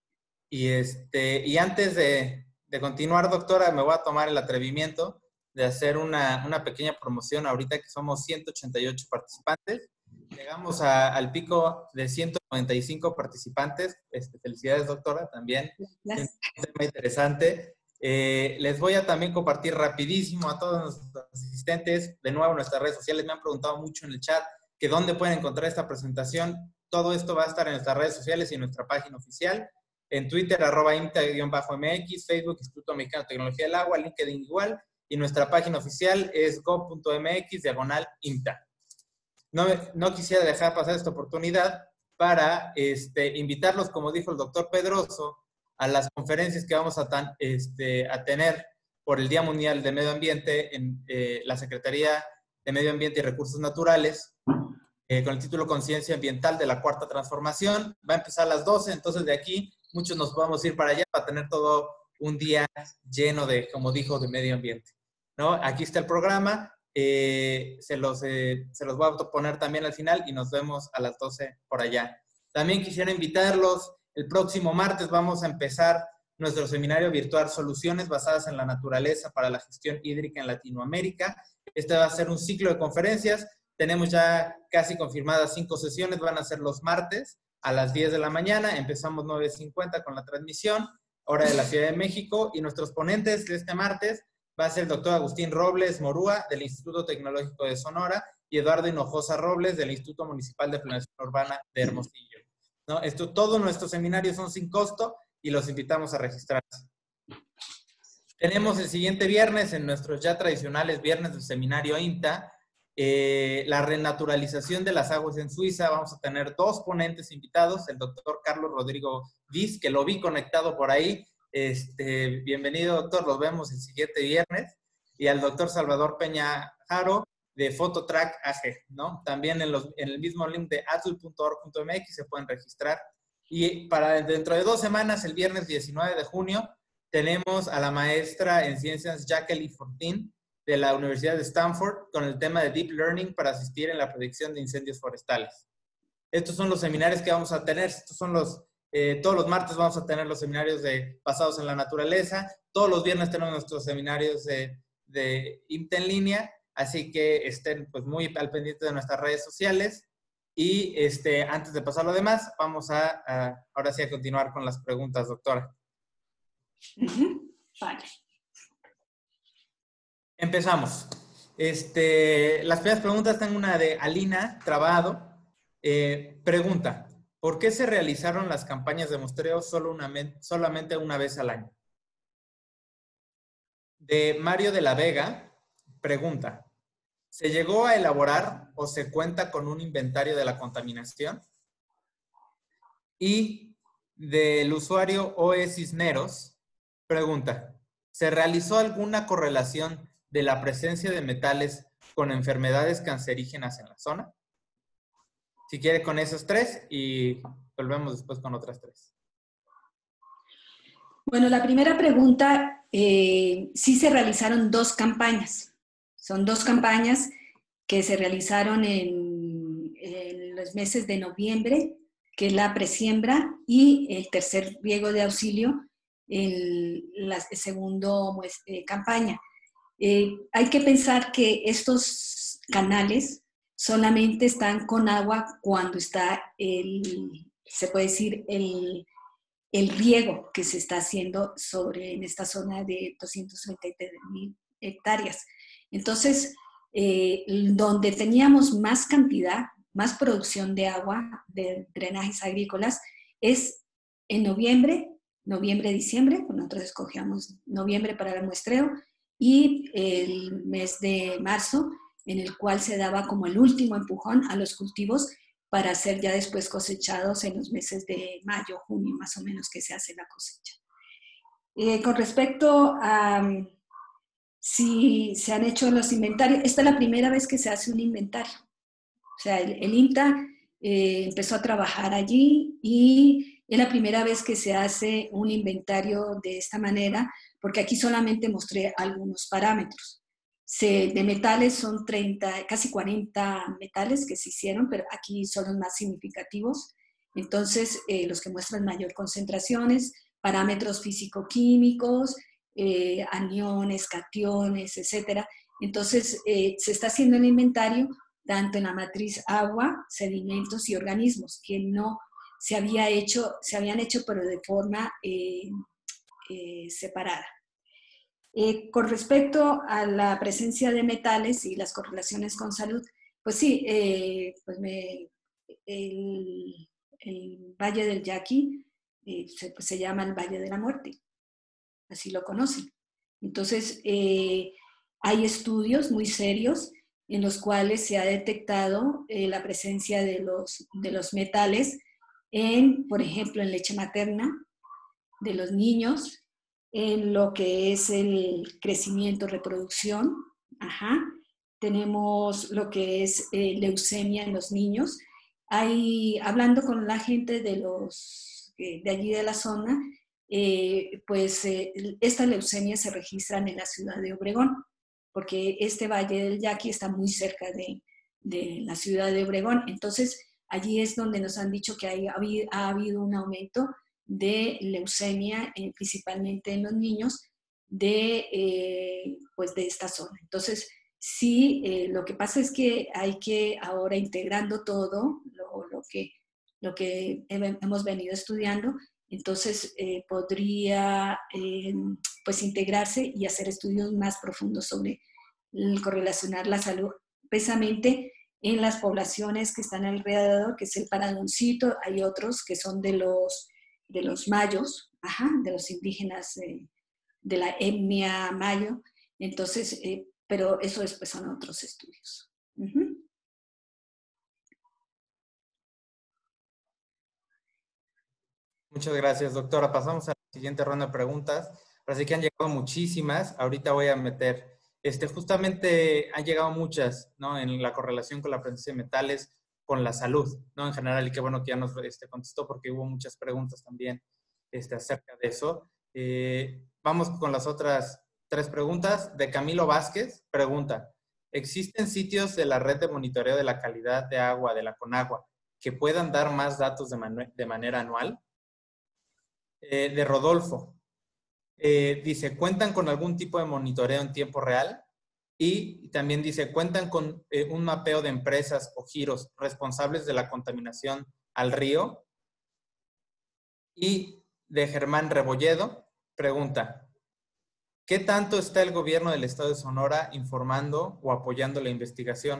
Y antes de continuar, doctora, me voy a tomar el atrevimiento de hacer una pequeña promoción ahorita que somos 188 participantes. Llegamos al pico de 195 participantes. Felicidades, doctora, también. Es un tema interesante. Les voy a también compartir rapidísimo a todos nuestros asistentes, de nuevo en nuestras redes sociales. Me han preguntado mucho en el chat que dónde pueden encontrar esta presentación. Todo esto va a estar en nuestras redes sociales y en nuestra página oficial. En Twitter, @IMTA_MX, Facebook, Instituto Mexicano de Tecnología del Agua, LinkedIn igual, y nuestra página oficial es gov.mx/IMTA. No quisiera dejar pasar esta oportunidad para invitarlos, como dijo el doctor Pedroso, a las conferencias que vamos a tener por el Día Mundial de Medio Ambiente en la Secretaría de Medio Ambiente y Recursos Naturales, con el título Conciencia Ambiental de la Cuarta Transformación. Va a empezar a las 12, entonces de aquí muchos nos podemos ir para allá para tener todo un día lleno de, como dijo, de medio ambiente, ¿no? Aquí está el programa. Se los voy a poner también al final y nos vemos a las 12 por allá. También quisiera invitarlos, el próximo martes vamos a empezar nuestro seminario virtual Soluciones basadas en la naturaleza para la gestión hídrica en Latinoamérica. Este va a ser un ciclo de conferencias. Tenemos ya casi confirmadas 5 sesiones, van a ser los martes a las 10 de la mañana. Empezamos 9:50 con la transmisión, hora de la Ciudad de México, y nuestros ponentes de este martes va a ser el doctor Agustín Robles Morúa, del Instituto Tecnológico de Sonora, y Eduardo Hinojosa Robles, del Instituto Municipal de Planeación Urbana de Hermosillo, ¿no? Todos nuestros seminarios son sin costo y los invitamos a registrarse. Tenemos el siguiente viernes, en nuestros ya tradicionales viernes del seminario IMTA, la renaturalización de las aguas en Suiza. Vamos a tener 2 ponentes invitados, el doctor Carlos Rodrigo Guis, que lo vi conectado por ahí. Bienvenido, doctor, los vemos el siguiente viernes. Y al doctor Salvador Peña Jaro, de Phototrack AG, ¿no? También en el mismo link de azul.org.mx se pueden registrar. Y para dentro de 2 semanas, el viernes 19 de junio, tenemos a la maestra en ciencias Jacqueline Fortin de la Universidad de Stanford con el tema de Deep Learning para asistir en la predicción de incendios forestales. Estos son los seminarios que vamos a tener. Estos son todos los martes vamos a tener los seminarios basados en la naturaleza. Todos los viernes tenemos nuestros seminarios de IMTA en línea. Así que estén pues muy al pendiente de nuestras redes sociales. Y antes de pasar a lo demás, vamos ahora sí a continuar con las preguntas, doctora. Vale. Empezamos. Las primeras preguntas, tengo una de Alina Trabado. Pregunta, ¿por qué se realizaron las campañas de muestreo solamente una vez al año? De Mario de la Vega, pregunta, ¿se llegó a elaborar o se cuenta con un inventario de la contaminación? Y del usuario OE Cisneros, pregunta, ¿se realizó alguna correlación de la presencia de metales con enfermedades cancerígenas en la zona? Si quiere con esos 3 y volvemos después con otras 3. Bueno, la primera pregunta, sí se realizaron 2 campañas. Son 2 campañas que se realizaron en los meses de noviembre, que es la presiembra, y el tercer riego de auxilio en la segunda campaña. Hay que pensar que estos canales solamente están con agua cuando está se puede decir, el riego que se está haciendo en esta zona de 233,000 hectáreas. Entonces, donde teníamos más cantidad, más producción de agua, de drenajes agrícolas, es en noviembre, diciembre, nosotros escogíamos noviembre para el muestreo, y el mes de marzo, en el cual se daba como el último empujón a los cultivos para ser ya después cosechados en los meses de mayo, junio, más o menos, que se hace la cosecha. Con respecto a si se han hecho los inventarios, esta es la primera vez que se hace un inventario. O sea, el IMTA empezó a trabajar allí y es la primera vez que se hace un inventario de esta manera, porque aquí solamente mostré algunos parámetros. De metales son casi 40 metales que se hicieron, pero aquí son los más significativos. Entonces, los que muestran mayor concentraciones, parámetros físico-químicos, aniones, cationes, etc. Entonces, se está haciendo el inventario tanto en la matriz agua, sedimentos y organismos, que no se habían hecho, pero de forma separada. Con respecto a la presencia de metales y las correlaciones con salud, pues sí, el Valle del Yaqui se llama el Valle de la Muerte, así lo conocen. Entonces, hay estudios muy serios en los cuales se ha detectado la presencia de los metales por ejemplo, en leche materna de los niños, en lo que es el crecimiento, reproducción. Tenemos lo que es leucemia en los niños. Hablando con la gente de allí de la zona, esta leucemia se registra en la ciudad de Obregón, porque este Valle del Yaqui está muy cerca de la ciudad de Obregón. Entonces, allí es donde nos han dicho que ha habido un aumento de leucemia, principalmente en los niños, de esta zona. Entonces, sí, lo que pasa es que hay que ahora integrando todo lo que hemos venido estudiando, entonces podría integrarse y hacer estudios más profundos sobre correlacionar la salud, precisamente en las poblaciones que están alrededor, que es el Paradoncito. Hay otros que son de los mayos, de los indígenas de la etnia mayo. Entonces, pero eso después son otros estudios. Ujú. Muchas gracias, doctora. Pasamos a la siguiente ronda de preguntas. Así que han llegado muchísimas. Ahorita voy a meter, justamente han llegado muchas, ¿no? En la correlación con la presencia de metales, con la salud, ¿no? En general, y qué bueno que ya nos contestó porque hubo muchas preguntas también acerca de eso. Vamos con las otras 3 preguntas. De Camilo Vázquez, pregunta, ¿existen sitios de la red de monitoreo de la calidad de agua de la Conagua que puedan dar más datos de manera anual? De Rodolfo. Dice, ¿cuentan con algún tipo de monitoreo en tiempo real? Y también dice, ¿cuentan con un mapeo de empresas o giros responsables de la contaminación al río? Y de Germán Rebolledo, pregunta, ¿qué tanto está el gobierno del estado de Sonora informando o apoyando la investigación?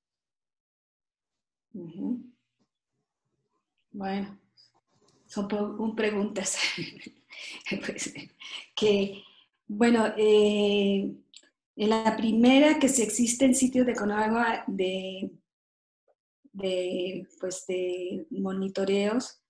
Ujú. Bueno, son preguntas pues, que, bueno, en la primera, que si existen sitios de Conagua pues, de monitoreos,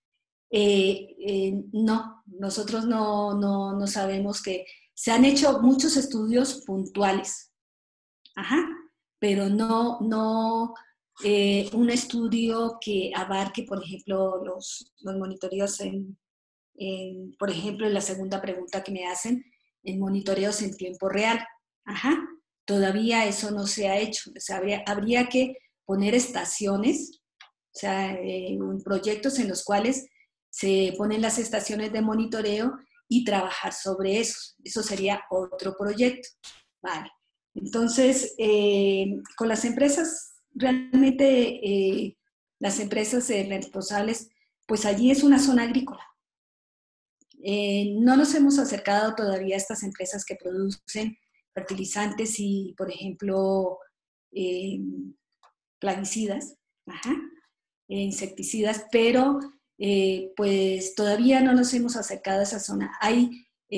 no, nosotros no sabemos que se han hecho muchos estudios puntuales, ajá, pero no un estudio que abarque, por ejemplo, los monitoreos por ejemplo, en la segunda pregunta que me hacen, en monitoreos en tiempo real. Ajá, todavía eso no se ha hecho. O sea, habría que poner estaciones, o sea, proyectos en los cuales se ponen las estaciones de monitoreo y trabajar sobre eso. Eso sería otro proyecto. Vale. Entonces, con las empresas, realmente las empresas responsables, pues allí es una zona agrícola. No nos hemos acercado todavía a estas empresas que producen fertilizantes y, por ejemplo, plaguicidas, ajá, insecticidas, pero pues todavía no nos hemos acercado a esa zona. Hay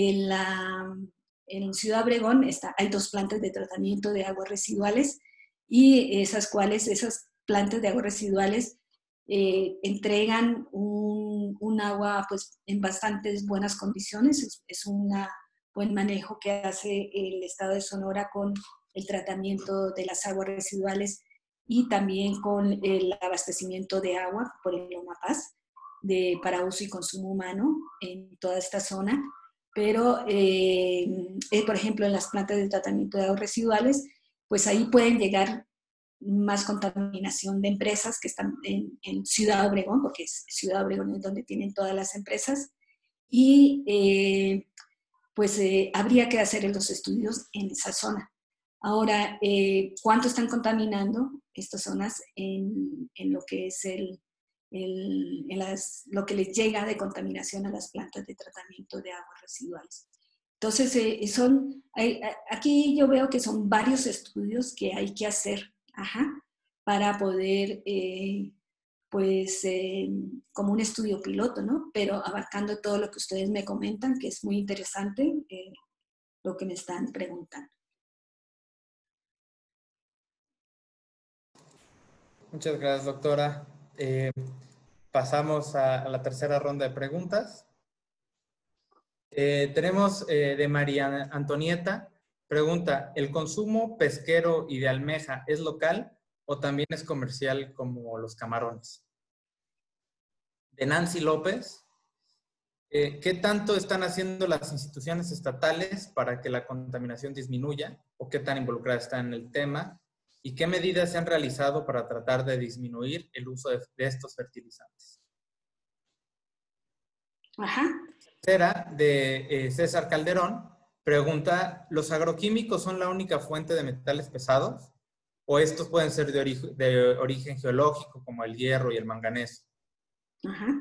en Ciudad Obregón hay 2 plantas de tratamiento de aguas residuales y esas plantas de aguas residuales entregan un agua pues, en bastantes buenas condiciones. Es un buen manejo que hace el Estado de Sonora con el tratamiento de las aguas residuales y también con el abastecimiento de agua por el Lomapaz para uso y consumo humano en toda esta zona. Pero, por ejemplo, en las plantas de tratamiento de aguas residuales, pues ahí pueden llegar más contaminación de empresas que están en Ciudad Obregón, porque Ciudad Obregón es donde tienen todas las empresas, y pues habría que hacer los estudios en esa zona. Ahora, ¿cuánto están contaminando estas zonas en lo que es lo que les llega de contaminación a las plantas de tratamiento de aguas residuales? Entonces, aquí yo veo que son varios estudios que hay que hacer, ajá, para poder, pues, como un estudio piloto, ¿no? Pero abarcando todo lo que ustedes me comentan, que es muy interesante lo que me están preguntando. Muchas gracias, doctora. Pasamos a la tercera ronda de preguntas. Tenemos de María Antonieta, pregunta, ¿el consumo pesquero y de almeja es local o también es comercial como los camarones? De Nancy López, ¿qué tanto están haciendo las instituciones estatales para que la contaminación disminuya o qué tan involucradas están en el tema? ¿Y qué medidas se han realizado para tratar de disminuir el uso de estos fertilizantes? Ajá. Tercera, de César Calderón, pregunta, ¿los agroquímicos son la única fuente de metales pesados? ¿O estos pueden ser de origen geológico, como el hierro y el manganeso? Ajá.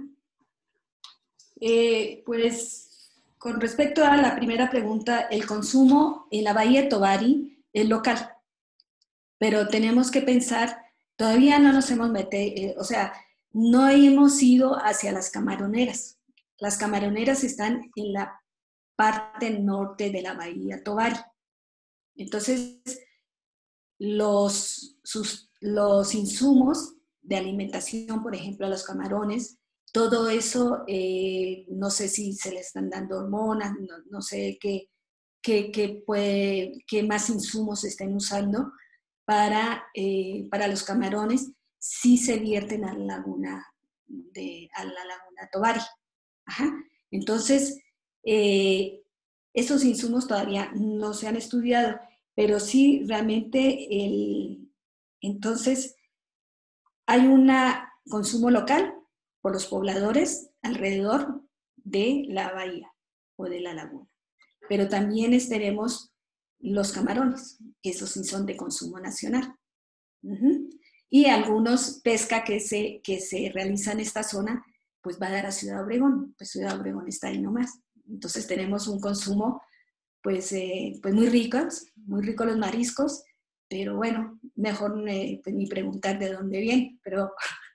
Pues con respecto a la primera pregunta, el consumo en la Bahía de Tobari es local, pero tenemos que pensar, todavía no nos hemos metido, o sea, no hemos ido hacia las camaroneras. Las camaroneras están en la parte norte de la Bahía Tobari. Entonces, los insumos de alimentación, por ejemplo, a los camarones, todo eso, no sé si se le están dando hormonas, no sé qué más insumos se estén usando para los camarones si se vierten a la laguna Tovar. Ajá. Entonces, esos insumos todavía no se han estudiado, pero sí realmente entonces hay un consumo local por los pobladores alrededor de la bahía o de la laguna. Pero también tenemos los camarones, que esos sí son de consumo nacional. Y algunos pesca que se realiza en esta zona, pues va a dar a Ciudad Obregón, pues Ciudad Obregón está ahí nomás. Entonces tenemos un consumo pues muy ricos los mariscos, pero bueno, mejor pues, ni preguntar de dónde viene, pero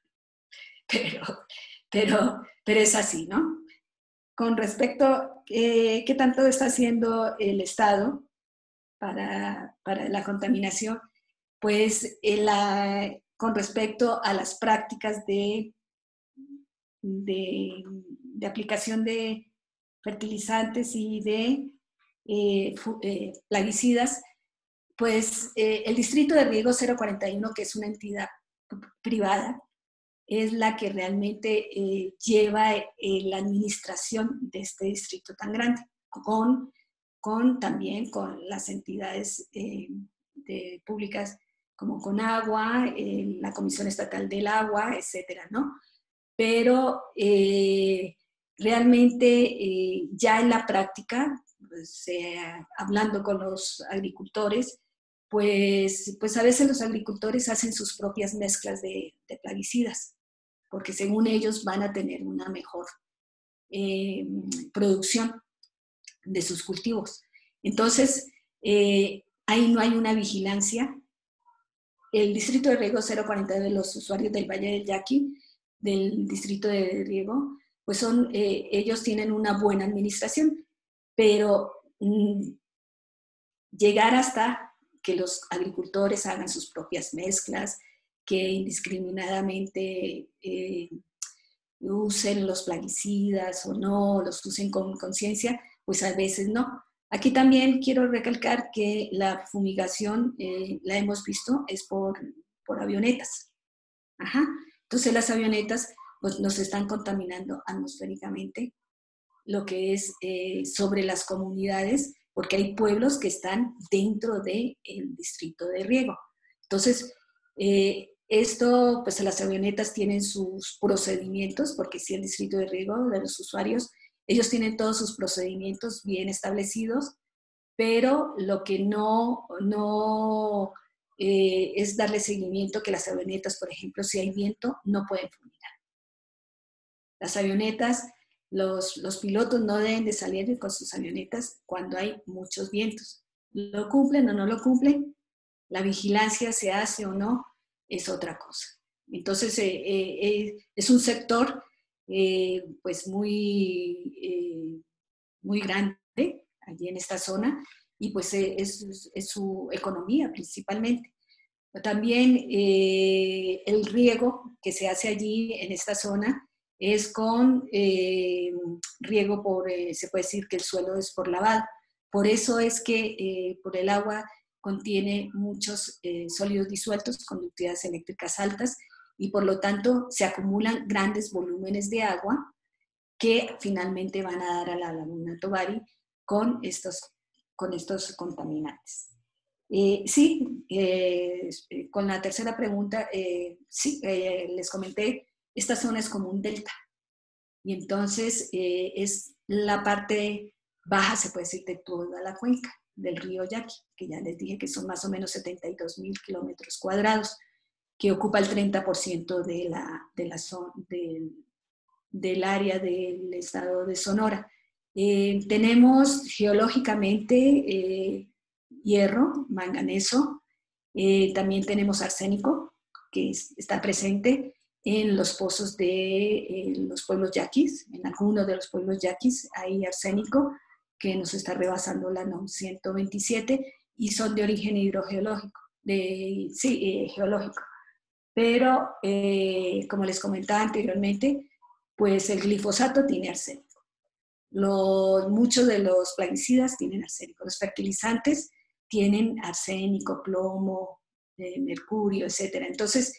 es así, ¿no? Con respecto, ¿qué tanto está haciendo el Estado para la contaminación? Pues con respecto a las prácticas de aplicación de fertilizantes y de plaguicidas, pues el Distrito de Riego 041, que es una entidad privada, es la que realmente lleva la administración de este distrito tan grande, también con las entidades públicas como Conagua, la Comisión Estatal del Agua, etcétera, ¿no? Pero realmente ya en la práctica, pues, hablando con los agricultores, pues a veces los agricultores hacen sus propias mezclas de plaguicidas, porque según ellos van a tener una mejor producción de sus cultivos. Entonces, ahí no hay una vigilancia. El Distrito de Riego 049, los usuarios del Valle del Yaqui, del Distrito de Riego, pues ellos tienen una buena administración, pero llegar hasta que los agricultores hagan sus propias mezclas, que indiscriminadamente usen los plaguicidas o no, los usen con conciencia, pues a veces no. Aquí también quiero recalcar que la fumigación, la hemos visto, es por avionetas. Ajá. Entonces las avionetas pues, nos están contaminando atmosféricamente lo que es sobre las comunidades, porque hay pueblos que están dentro del distrito de riego. Entonces, esto, pues las avionetas tienen sus procedimientos, porque si el distrito de riego de los usuarios, ellos tienen todos sus procedimientos bien establecidos, pero lo que no es darle seguimiento que las avionetas, por ejemplo, si hay viento, no pueden fumigar. Las avionetas, los pilotos no deben de salir con sus avionetas cuando hay muchos vientos. ¿Lo cumplen o no lo cumplen? La vigilancia se hace o no es otra cosa. Entonces, es un sector pues muy grande allí en esta zona y pues es su economía principalmente. También el riego que se hace allí en esta zona es con riego se puede decir que el suelo es por lavado. Por eso es que por el agua contiene muchos sólidos disueltos, conductividades eléctricas altas, y por lo tanto se acumulan grandes volúmenes de agua que finalmente van a dar a la laguna Tovar con estos contaminantes. Sí, con la tercera pregunta, sí, les comenté, esta zona es como un delta, y entonces es la parte baja, se puede decir, de toda la cuenca del río Yaqui, que ya les dije que son más o menos 72,000 kilómetros cuadrados, que ocupa el 30% del área del estado de Sonora. Tenemos geológicamente hierro, manganeso, también tenemos arsénico, que está presente en los pozos de los pueblos yaquis. En algunos de los pueblos yaquis hay arsénico que nos está rebasando la NOM 127 y son de origen hidrogeológico, geológico. pero como les comentaba anteriormente, pues el glifosato tiene arsénico. Muchos de los plaguicidas tienen arsénico. Los fertilizantes tienen arsénico, plomo, mercurio, etc. Entonces,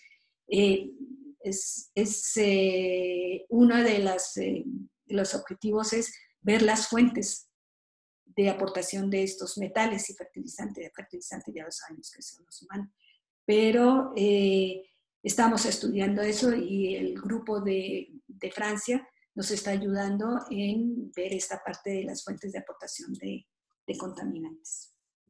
uno de los objetivos es ver las fuentes de aportación de estos metales y fertilizantes. Fertilizantes ya lo sabemos que son los humanos. Pero estamos estudiando eso y el grupo de Francia nos está ayudando en ver esta parte de las fuentes de aportación de contaminantes.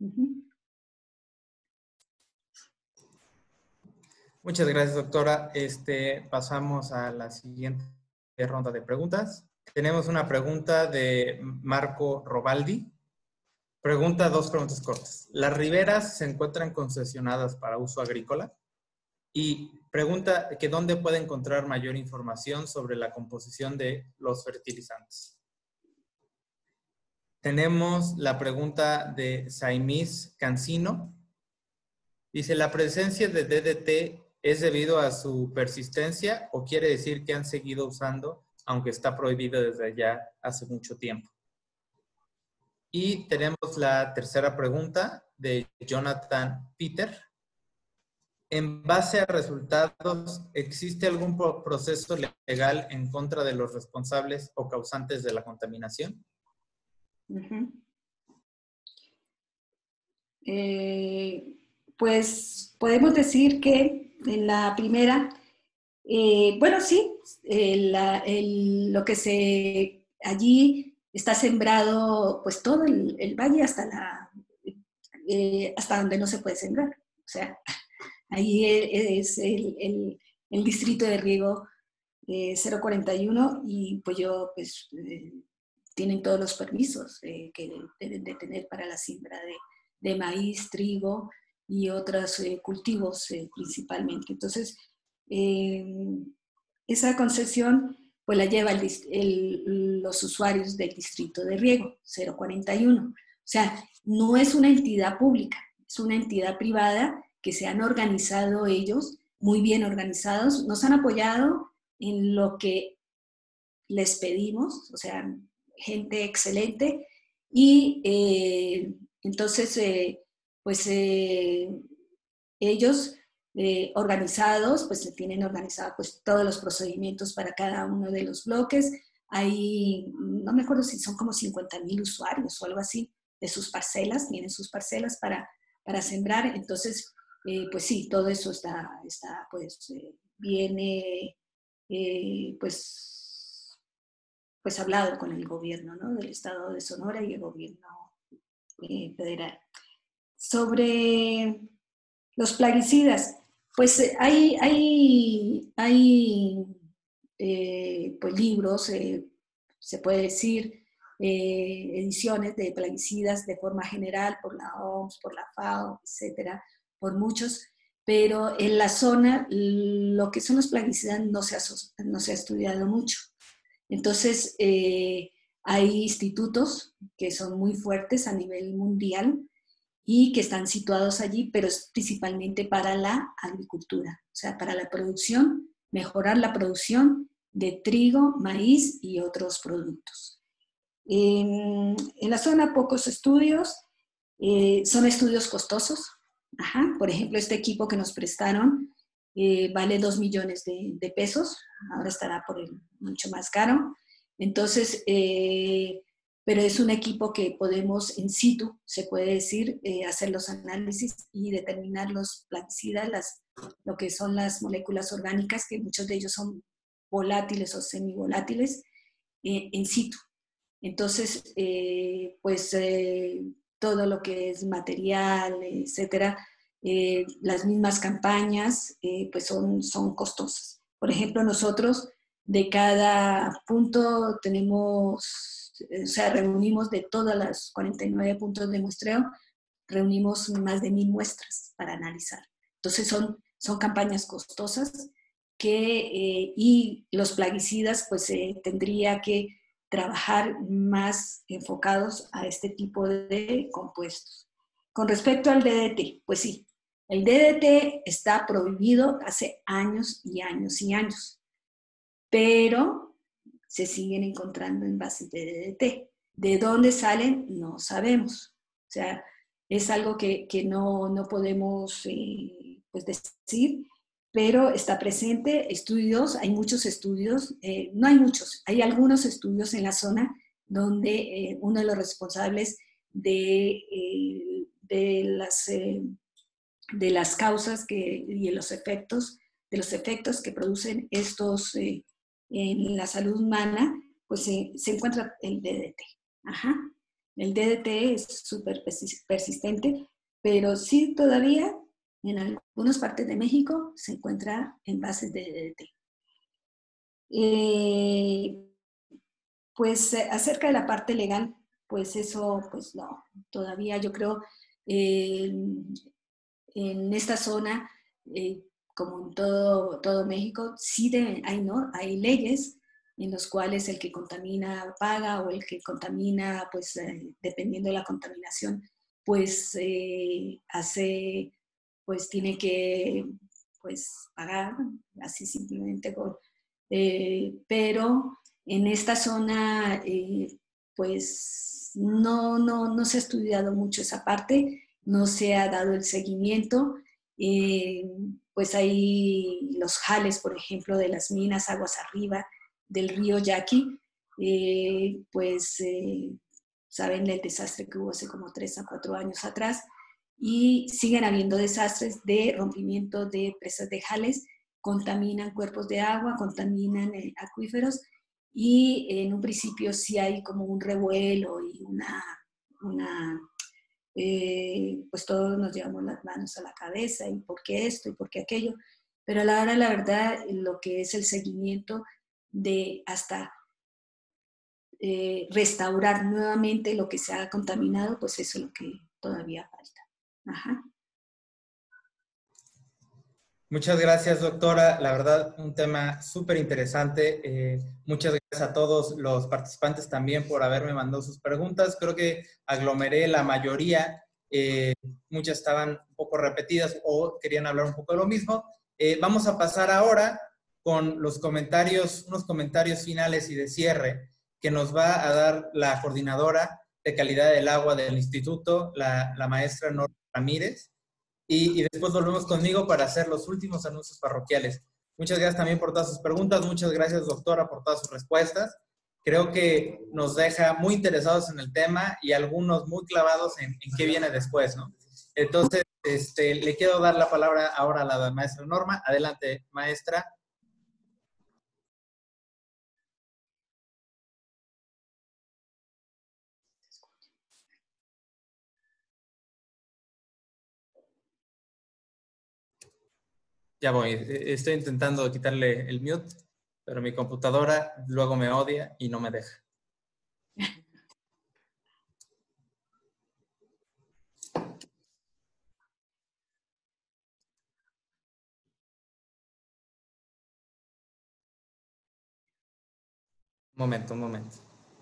Muchas gracias, doctora. Pasamos a la siguiente ronda de preguntas. Tenemos una pregunta de Marco Robaldi. Pregunta, 2 preguntas cortas. ¿Las riberas se encuentran concesionadas para uso agrícola? Y pregunta que ¿dónde puede encontrar mayor información sobre la composición de los fertilizantes? Tenemos la pregunta de Saimis Cancino. Dice, ¿la presencia de DDT es debido a su persistencia o quiere decir que han seguido usando, aunque está prohibido desde ya hace mucho tiempo? Y tenemos la tercera pregunta de Jonathan Peter. En base a resultados, ¿existe algún proceso legal en contra de los responsables o causantes de la contaminación? Pues podemos decir que en la primera, bueno, sí, lo que allí está sembrado, pues todo el valle hasta donde no se puede sembrar. O sea, ahí es el distrito de riego 041 y pues tienen todos los permisos que deben de tener para la siembra de maíz, trigo y otros cultivos principalmente. Entonces, esa concesión pues la llevan los usuarios del distrito de riego 041. O sea, no es una entidad pública, es una entidad privada que se han organizado ellos, muy bien organizados, nos han apoyado en lo que les pedimos, o sea, gente excelente, y entonces, ellos organizados, pues tienen organizados pues, todos los procedimientos para cada uno de los bloques. Hay, no me acuerdo si son como 50,000 usuarios o algo así de sus parcelas, tienen sus parcelas para sembrar. Entonces, pues sí, todo eso está pues, viene, pues hablado con el gobierno, ¿no? Del estado de Sonora y el gobierno federal. Sobre los plaguicidas, pues hay pues libros, se puede decir, ediciones de plaguicidas de forma general por la OMS, por la FAO, etcétera, por muchos, pero en la zona lo que son los plaguicidas no se ha estudiado mucho. Entonces, hay institutos que son muy fuertes a nivel mundial y que están situados allí, pero es principalmente para la agricultura, o sea, para la producción, mejorar la producción de trigo, maíz y otros productos. En la zona pocos estudios, son estudios costosos. Ajá. Por ejemplo, este equipo que nos prestaron vale 2 millones de pesos, ahora estará mucho más caro. Entonces, pero es un equipo que podemos in situ, se puede decir, hacer los análisis y determinar los plaguicidas, lo que son las moléculas orgánicas, que muchos de ellos son volátiles o semivolátiles, in situ. Entonces, todo lo que es material, etcétera, las mismas campañas, pues son costosas. Por ejemplo, nosotros de cada punto tenemos, o sea, reunimos de todas las 49 puntos de muestreo, reunimos más de 1,000 muestras para analizar. Entonces son campañas costosas y los plaguicidas pues tendría que trabajar más enfocados a este tipo de compuestos. Con respecto al DDT, pues sí, El DDT está prohibido hace años y años y años, pero se siguen encontrando envases de DDT. ¿De dónde salen? No sabemos. O sea, es algo que no podemos pues decir, pero está presente. Estudios, hay muchos estudios, no hay muchos, hay algunos estudios en la zona donde uno de los responsables de las causas y de los efectos que producen estos en la salud humana, pues se encuentra el DDT. Ajá. El DDT es súper persistente, pero sí todavía en algunas partes de México se encuentra envases de DDT. Pues acerca de la parte legal, pues eso, pues no, todavía yo creo en esta zona, como en todo México, sí hay leyes en los cuales el que contamina paga, o el que contamina, pues dependiendo de la contaminación, pues tiene que pues pagar, así simplemente. Pero en esta zona, pues no se ha estudiado mucho esa parte, no se ha dado el seguimiento. Pues hay los jales, por ejemplo, de las minas aguas arriba del río Yaqui, saben el desastre que hubo hace como 3 a 4 años atrás, y siguen habiendo desastres de rompimiento de presas de jales, contaminan cuerpos de agua, contaminan acuíferos, y en un principio sí hay como un revuelo y pues todos nos llevamos las manos a la cabeza, y por qué esto y por qué aquello, pero a la hora, la verdad, lo que es el seguimiento de hasta restaurar nuevamente lo que se ha contaminado, pues eso es lo que todavía falta. Ajá. Muchas gracias, doctora. La verdad, un tema súper interesante. Muchas gracias a todos los participantes también por haberme mandado sus preguntas. Creo que aglomeré la mayoría. Muchas estaban un poco repetidas o querían hablar un poco de lo mismo. Vamos a pasar ahora con los comentarios, unos comentarios finales y de cierre que nos va a dar la coordinadora de calidad del agua del instituto, la maestra Norma Ramírez. Y después volvemos conmigo para hacer los últimos anuncios parroquiales. Muchas gracias también por todas sus preguntas. Muchas gracias, doctora, por todas sus respuestas. Creo que nos deja muy interesados en el tema y algunos muy clavados en qué viene después, ¿no? Entonces, le quiero dar la palabra ahora a la maestra Norma. Adelante, maestra. Ya voy. Estoy intentando quitarle el mute, pero mi computadora luego me odia y no me deja. Un momento, un momento.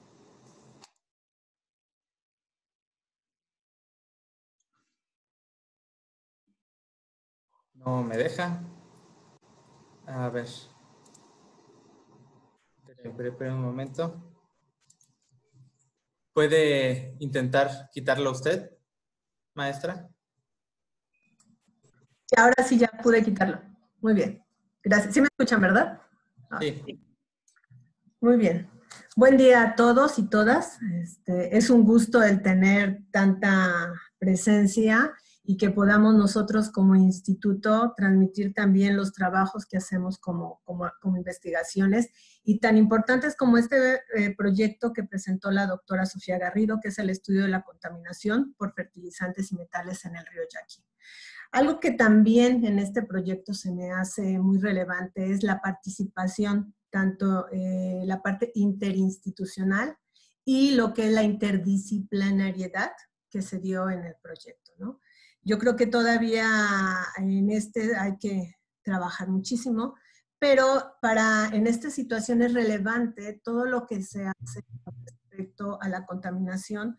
No me deja. A ver. Espera un momento. ¿Puede intentar quitarlo usted, maestra? Y ahora sí ya pude quitarlo. Muy bien. Gracias. ¿Sí me escuchan, verdad? Sí. Muy bien. Buen día a todos y todas. Es un gusto el tener tanta presencia y que podamos nosotros como instituto transmitir también los trabajos que hacemos como investigaciones, y tan importantes como este proyecto que presentó la doctora Sofía Garrido, que es el estudio de la contaminación por fertilizantes y metales en el río Yaqui. Algo que también en este proyecto se me hace muy relevante es la participación, tanto la parte interinstitucional y lo que es la interdisciplinariedad que se dio en el proyecto, ¿no? Yo creo que todavía en hay que trabajar muchísimo, pero en esta situación es relevante todo lo que se hace respecto a la contaminación,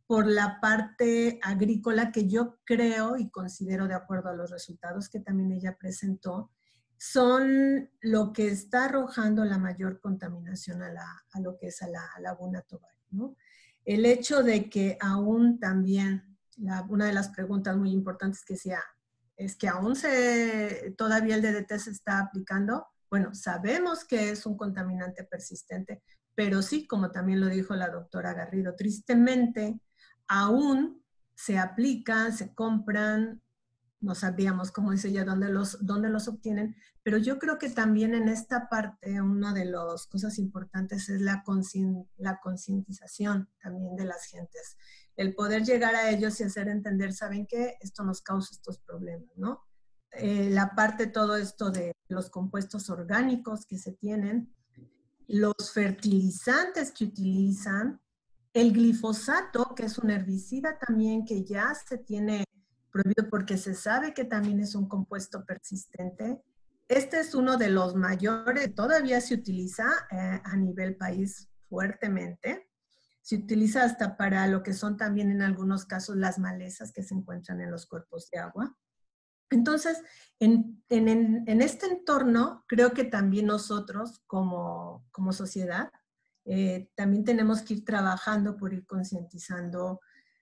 por la parte agrícola, que yo creo y considero, de acuerdo a los resultados que también ella presentó, son lo que está arrojando la mayor contaminación a lo que es a la laguna Tovar, ¿no? El hecho de que aún también, una de las preguntas muy importantes que decía, es que aún todavía el DDT se está aplicando. Bueno, sabemos que es un contaminante persistente, pero sí, como también lo dijo la doctora Garrido, tristemente aún se aplican, se compran, no sabíamos, como dice ella, dónde los obtienen, pero yo creo que también en esta parte una de las cosas importantes es la concientización también de las gentes, el poder llegar a ellos y hacer entender, ¿saben qué? Esto nos causa estos problemas, ¿no? La parte, todo esto de los compuestos orgánicos que se tienen, los fertilizantes que utilizan, el glifosato, que es un herbicida también que ya se tiene prohibido porque se sabe que también es un compuesto persistente. Este es uno de los mayores, todavía se utiliza a nivel país fuertemente. Se utiliza hasta para lo que son también en algunos casos las malezas que se encuentran en los cuerpos de agua. Entonces, en este entorno, creo que también nosotros como sociedad, también tenemos que ir trabajando por ir concientizando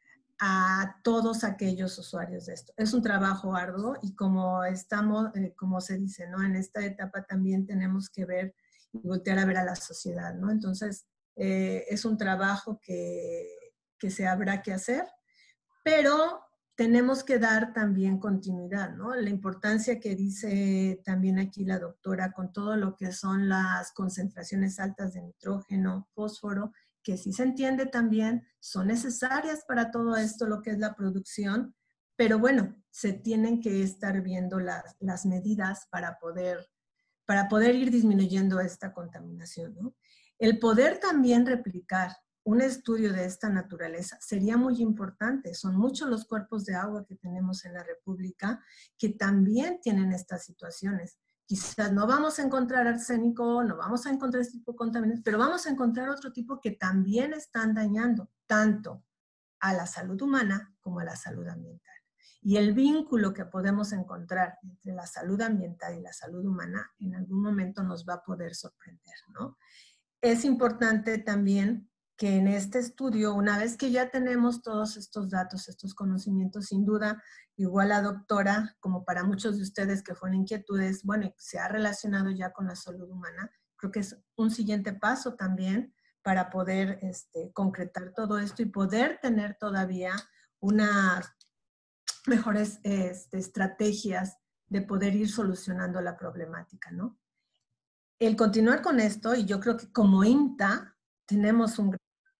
a todos aquellos usuarios de esto. Es un trabajo arduo y como estamos, como se dice, ¿no? En esta etapa también tenemos que ver y voltear a ver a la sociedad, ¿no? Entonces, es un trabajo que se habrá que hacer, pero tenemos que dar también continuidad, ¿no? La importancia que dice también aquí la doctora con todo lo que son las concentraciones altas de nitrógeno, fósforo, que sí se entiende también, son necesarias para todo esto, lo que es la producción, pero bueno, se tienen que estar viendo las medidas para poder ir disminuyendo esta contaminación, ¿no? El poder también replicar un estudio de esta naturaleza sería muy importante. Son muchos los cuerpos de agua que tenemos en la República que también tienen estas situaciones. Quizás no vamos a encontrar arsénico, no vamos a encontrar este tipo de contaminantes, pero vamos a encontrar otro tipo que también están dañando tanto a la salud humana como a la salud ambiental. Y el vínculo que podemos encontrar entre la salud ambiental y la salud humana en algún momento nos va a poder sorprender, ¿no? Es importante también que en este estudio, una vez que ya tenemos todos estos datos, estos conocimientos, sin duda, igual la doctora, como para muchos de ustedes que fueron inquietudes, bueno, se ha relacionado ya con la salud humana, creo que es un siguiente paso también para poder concretar todo esto y poder tener todavía unas mejores estrategias de poder ir solucionando la problemática, ¿no? El continuar con esto, y yo creo que como INTA tenemos un gran...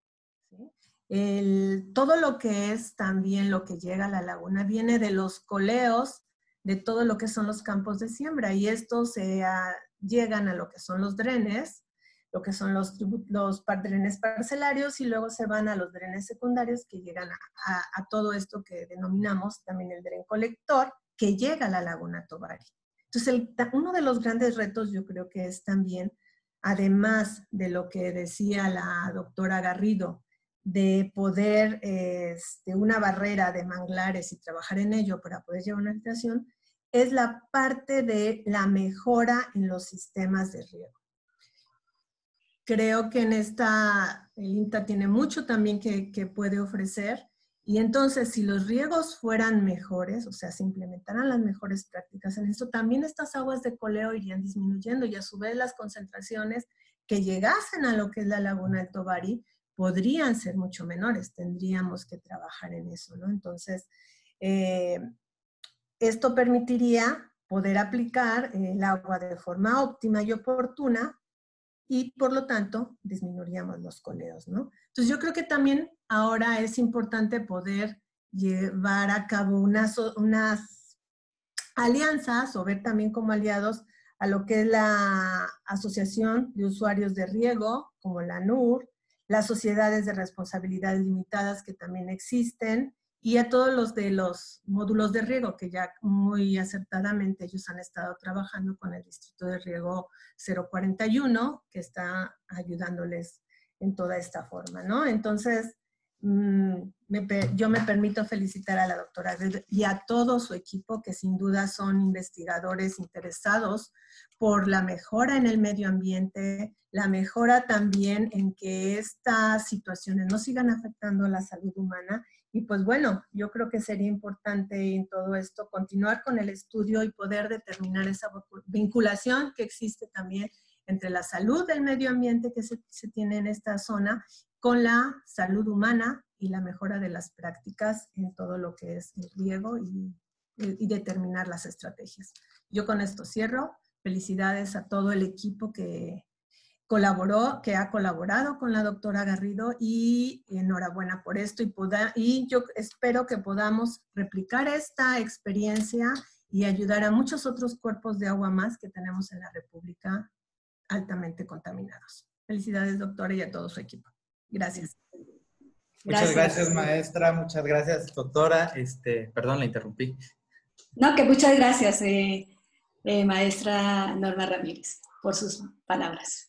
¿sí? Todo lo que es también lo que llega a la laguna viene de los coleos, de todo lo que son los campos de siembra, y estos llegan a lo que son los drenes, lo que son los drenes parcelarios, y luego se van a los drenes secundarios que llegan a todo esto que denominamos también el dren colector, que llega a la laguna Tovar. Entonces, uno de los grandes retos yo creo que es también, además de lo que decía la doctora Garrido, de poder, una barrera de manglares y trabajar en ello para poder llevar una filtración, es la parte de la mejora en los sistemas de riego. Creo que en el INTA tiene mucho también que puede ofrecer. Y entonces, si los riegos fueran mejores, o sea, se implementaran las mejores prácticas en esto, también estas aguas de coleo irían disminuyendo y a su vez las concentraciones que llegasen a lo que es la laguna del Tovari podrían ser mucho menores. Tendríamos que trabajar en eso, ¿no? Entonces, esto permitiría poder aplicar el agua de forma óptima y oportuna y por lo tanto disminuiríamos los coleos, ¿no? Entonces yo creo que también ahora es importante poder llevar a cabo unas alianzas o ver también como aliados a lo que es la Asociación de Usuarios de Riego, como la ANUR, las sociedades de responsabilidades limitadas que también existen, y a todos los de los módulos de riego, que ya muy acertadamente ellos han estado trabajando con el Distrito de Riego 041, que está ayudándoles en toda esta forma, ¿no? Entonces, yo me permito felicitar a la doctora y a todo su equipo, que sin duda son investigadores interesados por la mejora en el medio ambiente, la mejora también en que estas situaciones no sigan afectando la salud humana. Y pues bueno, yo creo que sería importante en todo esto continuar con el estudio y poder determinar esa vinculación que existe también entre la salud del medio ambiente que se tiene en esta zona con la salud humana y la mejora de las prácticas en todo lo que es el riego y determinar las estrategias. Yo con esto cierro. Felicidades a todo el equipo que ha colaborado con la doctora Garrido, y enhorabuena por esto, y yo espero que podamos replicar esta experiencia y ayudar a muchos otros cuerpos de agua más que tenemos en la República altamente contaminados. Felicidades, doctora, y a todo su equipo. Gracias. Muchas gracias, maestra. Muchas gracias, doctora. Perdón, la interrumpí. No, que muchas gracias, maestra Norma Ramírez, por sus palabras.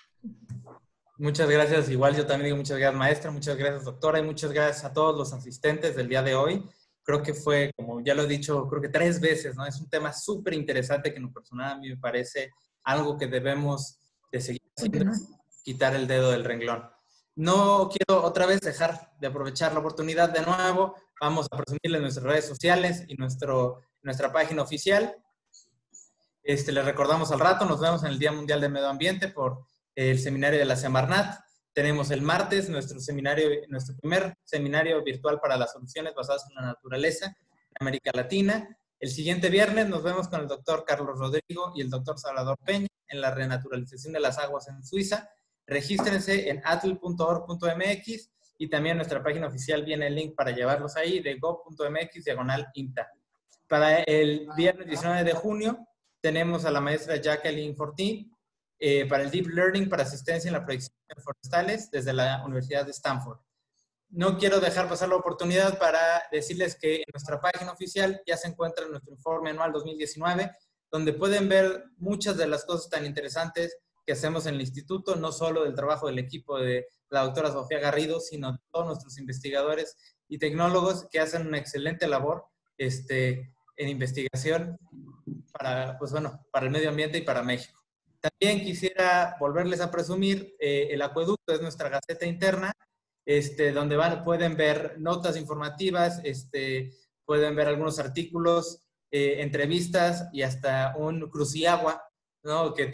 Muchas gracias. Igual yo también digo muchas gracias, maestra. Muchas gracias, doctora. Y muchas gracias a todos los asistentes del día de hoy. Creo que fue, como ya lo he dicho, creo que 3 veces, ¿no? Es un tema súper interesante que en lo personal a mí me parece algo que debemos de seguir haciendo, quitar el dedo del renglón. No quiero otra vez dejar de aprovechar la oportunidad de nuevo. Vamos a presumirles nuestras redes sociales y nuestra página oficial. Les recordamos al rato, nos vemos en el Día Mundial del Medio Ambiente por el seminario de la Semarnat. Tenemos el martes nuestro primer seminario virtual para las soluciones basadas en la naturaleza en América Latina. El siguiente viernes nos vemos con el doctor Carlos Rodrigo y el doctor Salvador Peña en la renaturalización de las aguas en Suiza. Regístrense en atl.org.mx y también en nuestra página oficial viene el link para llevarlos ahí de go.mx/INTA. Para el viernes 19 de junio tenemos a la maestra Jacqueline Fortín para el Deep Learning para asistencia en la proyección forestales desde la Universidad de Stanford. No quiero dejar pasar la oportunidad para decirles que en nuestra página oficial ya se encuentra nuestro informe anual 2019, donde pueden ver muchas de las cosas tan interesantes que hacemos en el instituto, no solo del trabajo del equipo de la doctora Sofía Garrido, sino de todos nuestros investigadores y tecnólogos que hacen una excelente labor en investigación para el medio ambiente y para México. También quisiera volverles a presumir, el acueducto es nuestra gaceta interna, donde pueden ver notas informativas, pueden ver algunos artículos, entrevistas y hasta un cruciagua, ¿no? Que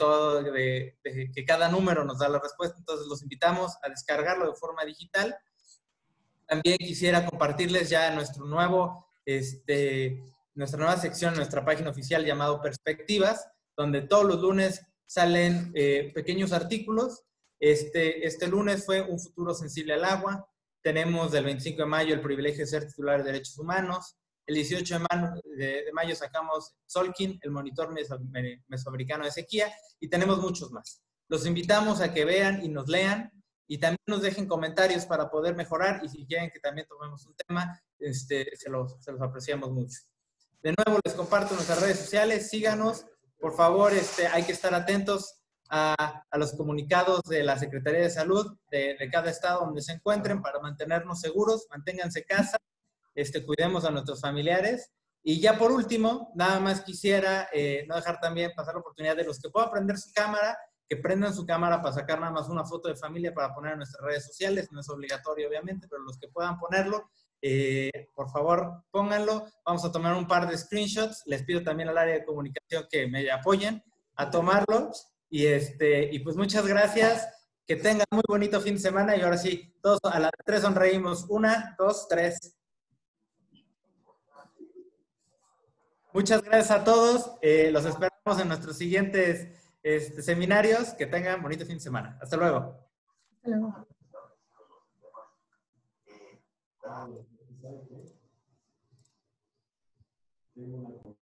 cada número nos da la respuesta. Entonces los invitamos a descargarlo de forma digital. También quisiera compartirles ya nuestra nueva sección, nuestra página oficial llamado Perspectivas, donde todos los lunes salen pequeños artículos. Este lunes fue Un futuro sensible al agua. Tenemos del 25 de mayo el privilegio de ser titular de derechos humanos. El 18 de mayo sacamos Solkin, el monitor mesoamericano de sequía, y tenemos muchos más. Los invitamos a que vean y nos lean y también nos dejen comentarios para poder mejorar, y si quieren que también tomemos un tema, se los apreciamos mucho. De nuevo les comparto nuestras redes sociales, síganos, por favor, hay que estar atentos a los comunicados de la Secretaría de Salud de cada estado donde se encuentren para mantenernos seguros, manténganse en casa, cuidemos a nuestros familiares. Y ya por último, nada más quisiera no dejar también pasar la oportunidad de los que puedan prender su cámara, que prendan su cámara para sacar nada más una foto de familia para poner en nuestras redes sociales. No es obligatorio, obviamente, pero los que puedan ponerlo, por favor, pónganlo. Vamos a tomar un par de screenshots. Les pido también al área de comunicación que me apoyen a tomarlo. Y pues muchas gracias. Que tengan muy bonito fin de semana. Y ahora sí, todos a las 3 sonreímos. 1, 2, 3. Muchas gracias a todos. Los esperamos en nuestros siguientes seminarios. Que tengan bonito fin de semana. Hasta luego. Hasta luego.